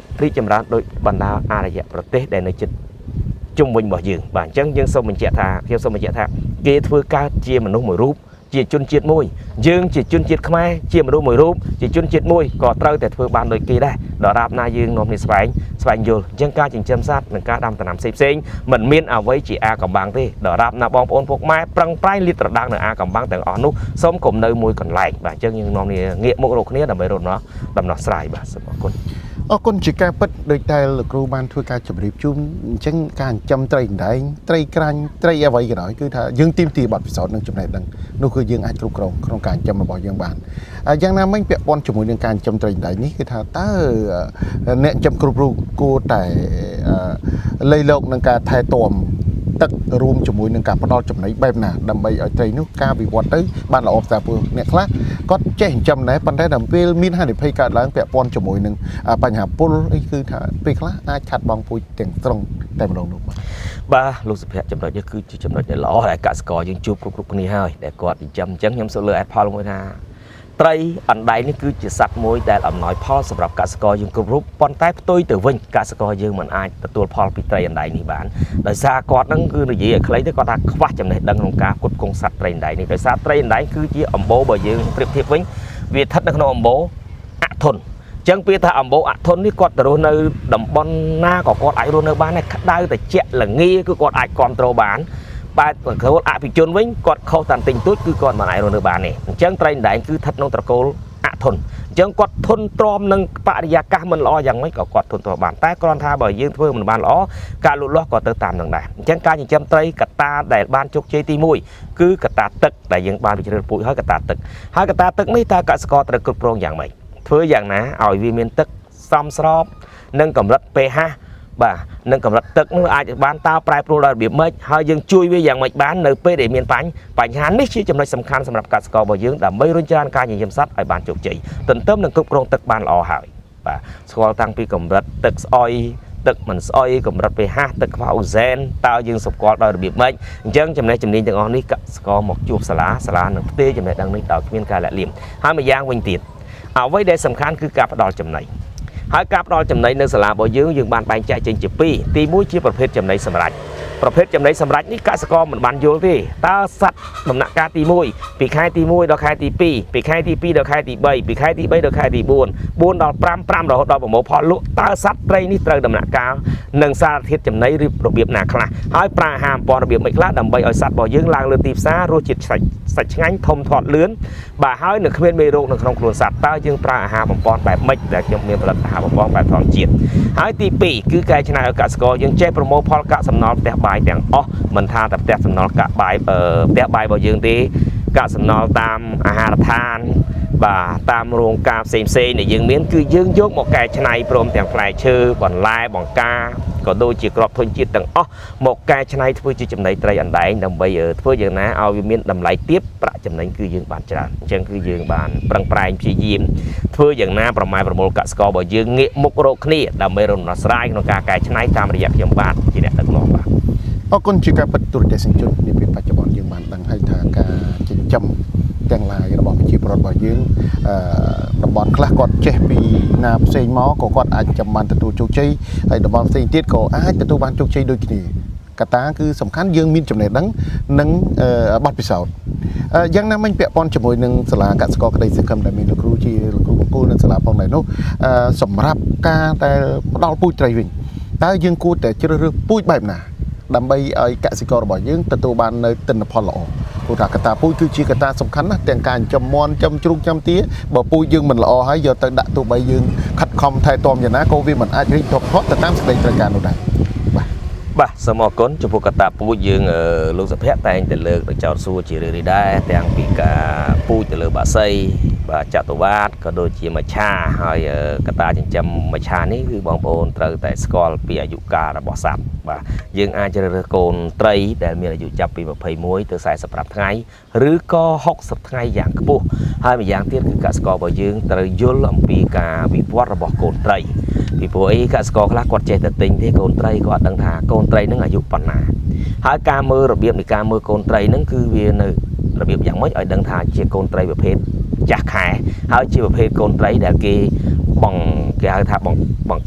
រីកចម្រើនដោយបណ្ដាអរិយប្រទេសដែលនៅជិតជុំវិញរបស់យើងបាទអញ្ចឹងយើងសូមបញ្ជាក់ថាខ្ញុំសូមបញ្ជាក់ថាគេធ្វើកើតជាមនុស្សមួយរូបជាជនជាតិមួយយើងជាជនជាតិខ្មែរជាមនុស្សមួយរូបជាជនជាតិមួយក៏ត្រូវតែធ្វើបានដូចគេដែរដរាបណាយើងនាំគ្នាស្វែងស្វែងយល់អញ្ចឹងការចិញ្ចឹមសត្វនិងការដាំដំណាំផ្សេងផ្សេងមិនមានអ្វីជាអាកំបាំងទេដរាបណាបងប្អូនពុកម៉ែប្រឹងប្រែងលាតត្រដាងនៅអាកំបាំងទាំងអស់នោះសូមកុំនៅមួយកន្លែងបាទអញ្ចឹងយើងនាំគ្នាងាកមុខរកគ្នាដើម្បីរកដំណោះស្រាយបាទសូមអរគុណអរគុណជាការពិតដោយតែលោកគ្រូបានធ្វើការជម្រាបជូនអញ្ចឹងការចិញ្ចឹមត្រីដែងត្រីក្រាញ់ត្រីអ្វីក៏ដោយគឺថាយើងទីមទីបទពិសោធន៍និងចំណេះដឹងនោះគឺយើងអាចគ្រប់គ្រងក្នុងការចិញ្ចឹមរបស់យើងបានយ៉ាងណាមិញពាក់ព័ន្ធជាមួយនឹងការចិញ្ចឹមត្រីដែងនេះគឺថាតើអ្នកចិញ្ចឹមគ្រប់រូបគួរតែលៃលោកនឹងការថែទាំទឹករួមជាមួយនឹងការផ្ដល់ចំណីបែបណាដើម្បីឲ្យត្រីនោះការវិវត្តទៅបានល្អប្រសើរព្រោះអ្នកខ្លះគាត់ចេះចិញ្ចឹមដែរប៉ុន្តែដល់ពេលមានហានិភ័យកើតឡើងពាក់ព័ន្ធជាមួយនឹងបញ្ហាពុលអីគឺថាពេលខ្លះអាចខាត់បងពូជទាំងស្រុងតែម្ដងនោះបាទបាទលោកសុភ័ក្រចំណុចនេះគឺជាចំណុចដែលល្អដែលកសិករយើងជួបគ្រប់គ្រប់គ្នាហើយដែលគាត់ចិញ្ចឹមអញ្ចឹងខ្ញុំសូមលើកអេតផលមួយថាត្រីអណ្ដែងនេះគឺជាសត្វមួយដែលអំណោយផលសម្រាប់កសិករយើងគ្រប់រូបប៉ុន្តែផ្ទុយទៅវិញកសិករយើងមិនអាចទទួលផលពីត្រីអណ្ដែងនេះបានដោយសារគាត់នឹងគឺនិយាយឲ្យខ្លីទៅគាត់ថាខ្វះចំណេះដឹងក្នុងការផ្គត់ផ្គង់សត្វត្រីអណ្ដែងនេះដោយសារត្រីអណ្ដែងគឺជាអំបូររបស់យើងប្រៀបធៀបវិញវាស្ថិតនៅក្នុងអំបូរអធន់អញ្ចឹងពេលថាអំបូរអធន់នេះគាត់ទៅរស់នៅតំបន់ណាក៏គាត់អាចរស់នៅបានដែរក្តៅត្រជាក់ល្ងាគឺគាត់អាចគ្រប់គ្រងបានបែបត្រកូលអភិជនវិញគាត់ខុសតាន់ទិញទូចគឺគាត់មិនអាចរស់នៅបានទេអញ្ចឹងត្រីដែងគឺស្ថិតក្នុងត្រកូលអធន់អញ្ចឹងគាត់ធន់ទ្រាំនឹងបរិយាកាសមិនល្អយ៉ាងម៉េចក៏គាត់ធន់ទ្រាំបានតែគ្រាន់ថាបើយើងធ្វើមិនបានល្អការលូតលាស់ក៏ទៅតាមនឹងដែរអញ្ចឹងការចិញ្ចឹមត្រីកតាដែលបានជោគជ័យទីមួយគឺកតាទឹកដែលយើងបានវិជ្រើពូជហើយកតាទឹកហើយកតាទឹកនេះតើកសិករត្រូវគ្រប់គ្រងយ៉ាងម៉េចធ្វើយ៉ាងណាឲ្យវាមានទឹកសមស្របនិងកម្រិត pHបាទនឹងកម្រិតទឹកនោះអាចបានតើប្រែប្រួលដោយរបៀបម៉េចហើយយើងជួយវាយ៉ាងម៉េចបាននៅពេលដែលមានបញ្បញ្ហានេះជាចំណុចសំខាន់សម្រាប់កសិកររបស់យើងដើម្បីរុញច្រានការចិញ្ចឹមសត្វឲ្យបានជោគជ័យទន្ទឹមនឹងគ្រប់គ្រងទឹកបានល្អហើយបាទស្គាល់តាំងពីកម្រិតទឹកស្អុយទឹកមិនស្អុយកម្រិត pH ទឹកខ្វះអូសែនតើយើងស្គាល់ដោយរបៀបម៉េចអញ្ចឹងចំណេះជំនាញទាំងអស់នេះកសិករមកជួបសាលាសាលានឹងផ្ទេរចំណេះដឹងនេះដោយគ្មានការលាក់លៀមហើយមួយយ៉ាងវិញទៀតអ្វីដែលសំខាន់គឺការផ្ដល់ចំណីហើយការផ្ដល់ចំណីនៅសាលារបស់យើងយើងបានបែងចែកចេញជាពីរទីមួយជាប្រភេទចំណីសម្រាប់ប្រភេទចំណីសម្រាប់នេះកសិករមិនបានយល់ទេតើសត្វដំណាក់កាលទីមួយពីខែទីមួយដល់ខែទីពីរពីខែទីពីរដល់ខែទីបីពីខែទីបីដល់ខែទីបួន បួនដល់ប្រាំ ប្រាំរហូតដល់ប្រមូលផលលក់តើសត្វត្រីនេះត្រូវដំណាក់កាលនិងសារធាតុចំណីរបៀបណាខ្លះហើយប្រើអាហារអំពន់របៀបម៉េចខ្លះដើម្បីឲ្យសត្វរបស់យើងឡើងលើទីផ្សាររសជាតិសាច់សាច់ឆ្ងាញ់ធំធាត់លឿនបាទហើយនៅគ្មានមេរោគនៅក្នុងខ្លួនសត្វតើយើងប្រើអាហារបំពន់បែបម៉េចដែលខ្ញុំមានផលិតអាហារបំពន់បែបធម្មជាតិហើយទីពីរគឺកែច្នៃឲ្យកសិករយើងចេះប្រមូលផលកាកសំណល់ផ្ទះបាយទាំងអស់មិនថាតែផ្ទះសំណល់កាកបាយផ្ទះបាយរបស់យើងទេកាកសំណល់តាមអាហារដ្ឋានបាទតាមរោងការផ្សេងផ្សេងដែលយើងមានគឺយើងយកមកកែច្នៃព្រមទាំងផ្លែឈើបន្លែបង្ការក៏ដូចជាគ្រាប់ធញ្ញជាតិទាំងអស់មកកែច្នៃធ្វើជាចំណីត្រីអណ្ដែងដើម្បីធ្វើយ៉ាងណាឲ្យវាមានតម្លៃទាបប្រាក់ចំណេញគឺយើងបានច្រើនអញ្ចឹងគឺយើងបានប្រឹងប្រែងព្យាយាមធ្វើយ៉ាងណាប្រម៉ែប្រមូលកសិកររបស់យើងងាកមុខរកគ្នាដើម្បីរំដោះស្រាយក្នុងការកែច្នៃតាមរយៈខ្ញុំបាទជាអ្នកដឹកនាំបាទអរគុណជាការពិតទូរទស្សនិកជននាពេលបច្ចុប្បន្នយើងបានដឹងហើយថាការចិញ្ចឹមទាំងឡាយរបស់ប្រជាពលរដ្ឋរបស់យើងអឺតំបន់ខ្លះគាត់ចេះពីណាផ្សេងមកក៏គាត់អាចចាំបានទទួលជោគជ័យហើយតំបន់ផ្សេងទៀតក៏អាចទទួលបានជោគជ័យដូចគ្នាកត្តាគឺសំខាន់យើងមានចំណេះដឹងនិងបទពិសោធន៍យ៉ាងណាមិញពាក់ព័ន្ធជាមួយនឹងសាលាកសិករក្តីសង្ឃឹមដែលមានលោកគ្រូជាលោកគ្រូបង្គោលនៅសាលាផងដែរនោះសម្រាប់ការដែលផ្ដល់ពូជត្រីវិញតើយើងគួរតែជ្រើសរើសពូជបែបណាដើម្បីឲ្យកសិកររបស់យើងទទួលបាននៅទិន្នផលល្អព្រោះថាកត្តាពូជគឺជាកត្តាសំខាន់ណាស់ទាំងការចិញ្ចឹមមាន់ចិញ្ចឹមជ្រូកចិញ្ចឹមទាបើពូជយើងមិនល្អហើយយកទៅដាក់ទោះបីយើងខិតខំថែទាំយ៉ាងណាក៏វាមិនអាចរីកធំធាត់ទៅតាមសេចក្តីត្រូវការនោះដែរបាទបាទសូមអរគុណចំពោះកត្តាពូជយើងលោកសុភ័ក្រតែងតែលើកទៅចោទសួរជារឿយៗដែរទាំងពីការពូជទៅលើបាសីបាទចតុវាតក៏ដូចជាមច្ឆាហើយកត្តាចិញ្ចឹមមច្ឆានេះគឺបងប្អូនត្រូវតែស្គាល់ពីអាយុកាលរបស់សត្វបាទយើងអាចជ្រើសរើសកូនត្រីដែលមានអាយុចាប់ពីยี่สิบเอ็ดទៅสี่สิบห้าថ្ងៃឬក៏หกสิบថ្ងៃយ៉ាងខ្ពស់ហើយម្យ៉ាងទៀតគឺកសិកររបស់យើងត្រូវយល់អំពីការវិវត្តរបស់កូនត្រីពីព្រោះអីកសិករខ្លះគាត់ចេះតែទិញទេកូនត្រីគាត់អត់ដឹងថាកូនត្រីនឹងអាយុប៉ុណ្ណាហើយការមើលរបៀបនៃការមើលកូនត្រីនឹងគឺវានៅរបៀបយ៉ាងម៉េចឲ្យដឹងថាជាកូនត្រីប្រភេទចាស់ខែហើយជាប្រភេទកូនត្រីដែលគេបងគេហៅថាបងបងប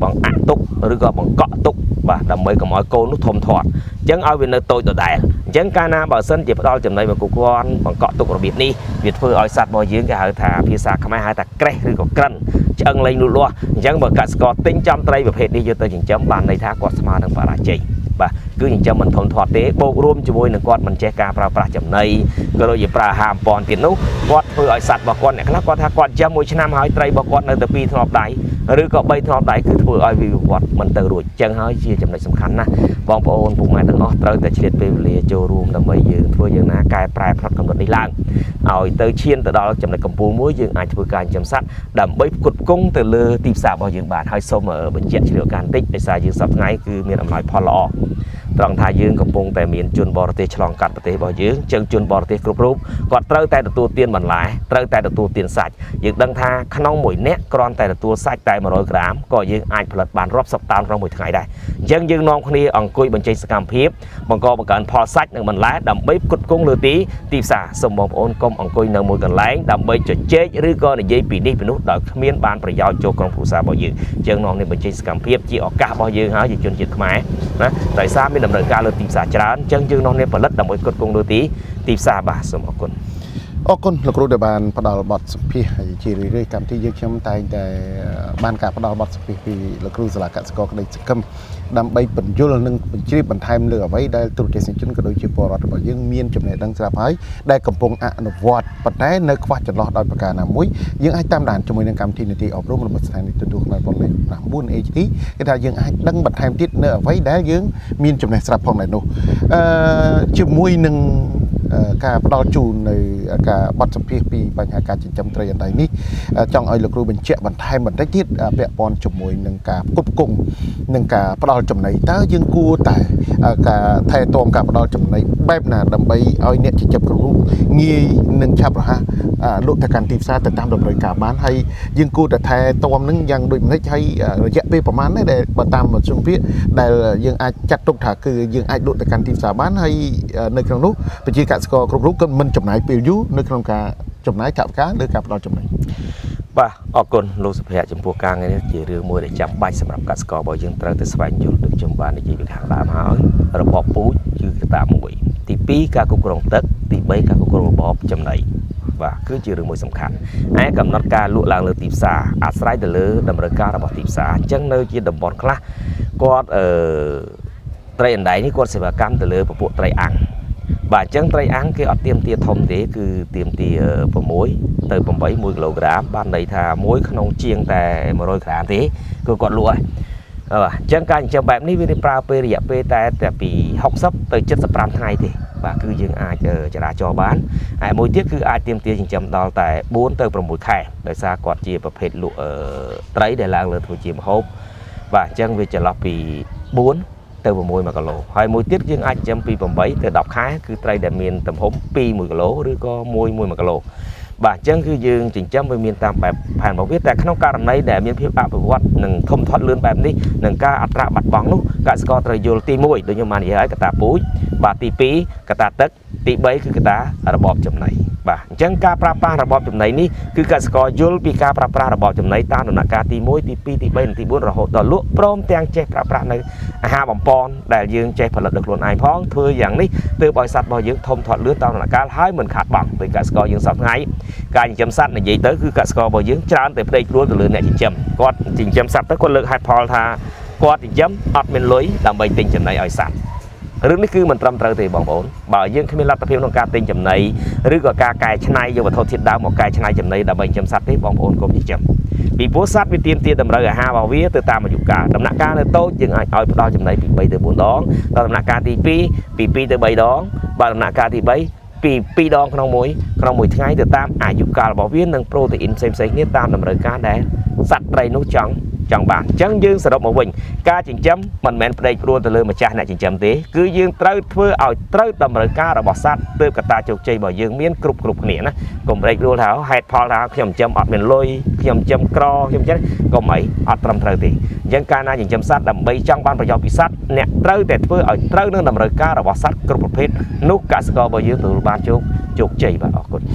bằng ác tục rồi có bằng cọ tục và đầm mấy cái mọi cô nó thôm thoạt chẳng ai về nơi tôi tôi đại chẳng ca na bảo sân chỉ đo chừng này mà cụ con bằng cọ tục ở Việt Ni Việt phương ở sát bò dưới cái hơi thà phía xa không ai hai ta kre rồi có cân chân lên luôn luôn chẳng mà cả score tính trăm tây và hết đi vô tới chừng chấm bàn này thác quạt smart đang phải là chị và cứ những chấm mình thôn thoát tế bộ room cho vui là quạt mình che ca pra pra chấm này cái rồi gì pra hàm pòn tiền nút quạt vừa ở sạt bà con này khác quạt thà quạt chấm mỗi năm hỏi tây bà con nơi tập pi thọp đáy rồi có bay thọp đáy cứ vừa ở vì quạt mình từ rồi chân hơi chia chấm này sầm khánh nè bong bồn bụng mẹ đang ở tới tại chia về lìa châu room là mấy giờ vừa giờ ná cài prai phát cầm được đi lang rồi tới chiên từ đó chấm này cầm bùn muối dương ai vừa cài chấm sắt đầm bấy cột cung từ lừa tìm xả bao dương bản hơi sâu mở bệnh chết chỉ được can tích để xài dương sập ngay cứ miền làm nói pho lọ trong thái dươngកំពុងតែមានជនបរទេសឆ្លងកាត់ប្រទេសរបស់យើងចឹងជនបរទេសគ្រប់រូបគាត់ត្រូវតែទទួលទានបន្លែត្រូវតែទទួលទានសាច់យើងដឹងថាក្នុងមួយនាក់គ្រាន់តែទទួលសាច់តែone hundredក្រាមក៏យើងអាចផលិតបានរាប់សិបតោនក្នុងមួយថ្ងៃដែរអញ្ចឹងយើងនាំគ្នាអង្គុយបញ្ចេញសកម្មភាពបង្កបង្កើនផលសាច់និងបន្លែដើម្បីផ្គត់ផ្គង់លើទីទីផ្សារសូមបងប្អូនកុំអង្គុយនៅមួយកន្លែងដើម្បីជជែកឬក៏និយាយពីនេះពីនោះដោយគ្មានបានប្រយោជន៍ចូលក្នុងគ្រួសាររបស់យើងអញ្ចឹងនាំគ្នាបញ្ចេញសកម្មភាពជាឱកាសរបស់យើងហើយជាជនជាតិខ្មែរណាដោយសារមានដំណើរការលើទីផ្សារច្រើនអញ្ចឹងយើងនាំគ្នាផលិតដើម្បីផ្គត់ផ្គង់លើទីទីផ្សារបាទសូមអរគុណអរគុណលោកគ្រូដែលបានផ្ដល់បទសម្ភាសន៍ជារឿយៗកម្មវិធីយើងខ្ញុំតែងតែបានការផ្ដល់បទសម្ភាសន៍ពីលោកគ្រូសាលាកសិករក្តីសង្ឃឹមដើម្បីបញ្យល់និងបញ្ជ្រាបបន្ថែមលើអ្វីដែលទូរទស្សនិកជនក៏ដូចជាពលរដ្ឋរបស់យើងមានចំណេះដឹងស្រាប់ហើយដែលកំពុងអនុវត្តប៉ុន្តែនៅខ្វះចន្លោះដោយប្រការណាមួយយើងអាចតាមដានជាមួយនឹងកម្មវិធីនីតិអប់រំរបស់ស្ថានីយ៍ទូរទស្សន៍ខ្មែរប៉ុនលេខnine เอ เอช ดี គេថាយើងអាចដឹងបន្ថែមទៀតនៅអ្វីដែលយើងមានចំណេះស្រាប់ផងដែរនោះអឺជាមួយនឹងការផ្ដល់ជូននៅការបទសម្ភាសន៍ពីបញ្ហាការចិញ្ចឹមត្រីអណ្ដែងនេះចង់ឲ្យលោកគ្រូបញ្ជាក់បន្ថែមបន្តិចទៀតពាក់ព័ន្ធជាមួយនឹងការផ្គត់ផ្គង់និងការផ្ដល់ចំណីតើយើងគួរតែការថែទាំការផ្ដល់ចំណីបែបណាដើម្បីឲ្យអ្នកចិញ្ចឹមគ្រប់រូបងាយនិងឆាប់រហ័សលក់ទៅកាន់ទីផ្សារទៅតាមតម្រូវការបានហើយយើងគួរតែថែទាំនឹងយ៉ាងដូចម្តេចហើយរយៈពេលប្រហែលដែរដែលបើតាមមធ្យមភាពដែលយើងអាចចាត់ទុកថាគឺយើងអាចលក់ទៅកាន់ទីផ្សារបានហើយនៅក្នុងនោះប្រជាកសិករគ្រប់រូបក៏មិនចំណាយពេលយូរនៅក្នុងការចំណាយថវិកាលើការផ្ដល់ចំណីបាទអរគុណលោកសុភ័ក្រចំពោះការងារនេះជារឿងមួយដែលចាំបាច់សម្រាប់កសិកររបស់យើងត្រូវទៅស្វែងយល់ដូចខ្ញុំបាននិយាយពីខាងដើមហើយរបបពូជគឺកត្តាមួយទីពីរការគ្រប់គ្រងទឹកទីបីការគ្រប់គ្រងរបបចំណីបាទគឺជារឿងមួយសំខាន់ឯកំណត់ការលក់ឡើងលើទីផ្សារអាស្រ័យទៅលើតម្រូវការរបស់ទីផ្សារអញ្ចឹងនៅជាតំបន់ខ្លះគាត់អឺត្រីអណ្ដែងនេះគាត់សេវាកម្មទៅលើពពួកត្រីអាំងបាទអញ្ចឹងត្រីអាំងគេអត់ទៀមទាធំទេគឺទៀមទាsixទៅeight oneគីឡូក្រាមបានន័យថាមួយក្នុងជាងតែone hundredក្រាមទេគឺគាត់លក់ហើយបាទអញ្ចឹងការចិញ្ចឹមបែបនេះវាប្រើពេលរយៈពេលតែតែពីsixtyទៅseventy-fiveថ្ងៃទេបាទគឺយើងអាចចរាចរបានហើយមួយទៀតគឺអាចទៀមទាចិញ្ចឹមដល់តែfourទៅsixខែដោយសារគាត់ជាប្រភេទលក់ត្រីដែលឡើងលើធ្វើជាម្ហូបបាទអញ្ចឹងវាចន្លោះពីfourទៅsixមួយគីឡូហើយមួយទៀតយើងអាចចិញ្ចឹមពីeightទៅtenខែគឺត្រីដែលមានទំហំtwo oneគីឡូឬក៏one oneគីឡូបាទអញ្ចឹងគឺយើងចិញ្ចឹមវាមានតាមបែបផែនរបស់វាតែក្នុងករណីដែលមានភាពអភិវឌ្ឍនិងធំធាត់លឿនបែបនេះនឹងការអត្រាបាត់បង់នោះកសិករត្រូវយល់ទីoneដូចខ្ញុំបាននិយាយហើយកត្តាពូជបាទទីtwoកត្តាទឹកទីthreeគឺកត្តារបបចំណីបាទអញ្ចឹងការប្រើប្រាស់របបចំណីនេះគឺកសិករយល់ពីការប្រើប្រាស់របបចំណីតាមដំណាក់កាលទីoneទីtwoទីthreeនិងទីfourរហូតដល់លក់ព្រមទាំងចេះប្រើប្រាស់នៅអាហារបំពន់ដែលយើងចេះផលិតដោយខ្លួនឯងផងធ្វើយ៉ាងនេះទើបឲ្យសត្វរបស់យើងធំធាត់លឿនតាមដំណាក់កាលហើយមិនខាតបង់ដោយកសិករយើងសពថ្ងៃការចិញ្ចឹមសត្វនិយាយទៅគឺកសិកររបស់យើងច្រើនតែផ្ដេកខ្លួនទៅលើអ្នកចិញ្ចឹមគាត់ចិញ្ចឹមសត្វទៅគាត់លើកហេតុផលថាគាត់ចិញ្ចឹមអត់មានលុយដើម្បីទិញចំណីឲ្យសត្វរឿងនេះគឺមិនត្រឹមត្រូវទេបងប្អូនបើយើងគ្មានលទ្ធភាពក្នុងការទិញចំណីឬក៏ការកែច្នៃយកវត្ថុធាតុដើមមកកែច្នៃចំណីដើម្បីចិញ្ចឹមសត្វទេបងប្អូនកុំចិញ្ចឹមពីព្រោះសត្វវាទាមទារតម្រូវអាហាររបស់វាទៅតាមអាយុកាលដំណាក់កាលនៅតូចយើងអាចឲ្យផ្ដល់ចំណីពីthreeទៅfourដងដល់ដំណាក់កាលទីtwoពីtwoទៅthreeដងបើដំណាក់កាលទីthreeពីtwoដងក្នុងមួយក្នុងមួយថ្ងៃទៅតាមអាយុកាលរបស់វានិងប្រូតេអ៊ីនផ្សេងៗគ្នាតាមតម្រូវការដែលសត្វត្រីនោះចង់ចង់បានអញ្ចឹងយើងសរុបមកវិញការចិញ្ចឹមមិនមែនផ្ដេកខ្លួនទៅលើម្ចាស់អ្នកចិញ្ចឹមទេគឺយើងត្រូវធ្វើឲ្យត្រូវតម្រូវការរបស់សត្វទើបកត្តាជោគជ័យរបស់យើងមានគ្រប់គ្រប់គ្នាណាកុំផ្ដេកខ្លួនថាហេតុផលថាខ្ញុំចិញ្ចឹមអត់មានលុយខ្ញុំចិញ្ចឹមក្រខ្ញុំចិញ្ចឹមកុំអីអត់ត្រឹមត្រូវទេអញ្ចឹងការណាចិញ្ចឹមសត្វដើម្បីចង់បានប្រយោជន៍ពីសត្វអ្នកត្រូវតែធ្វើឲ្យត្រូវនឹងតម្រូវការរបស់សត្វគ្រប់ប្រភេទនោះកសិកររបស់យើងទទួលបានជោគជោគជ័យបាទអរគុណ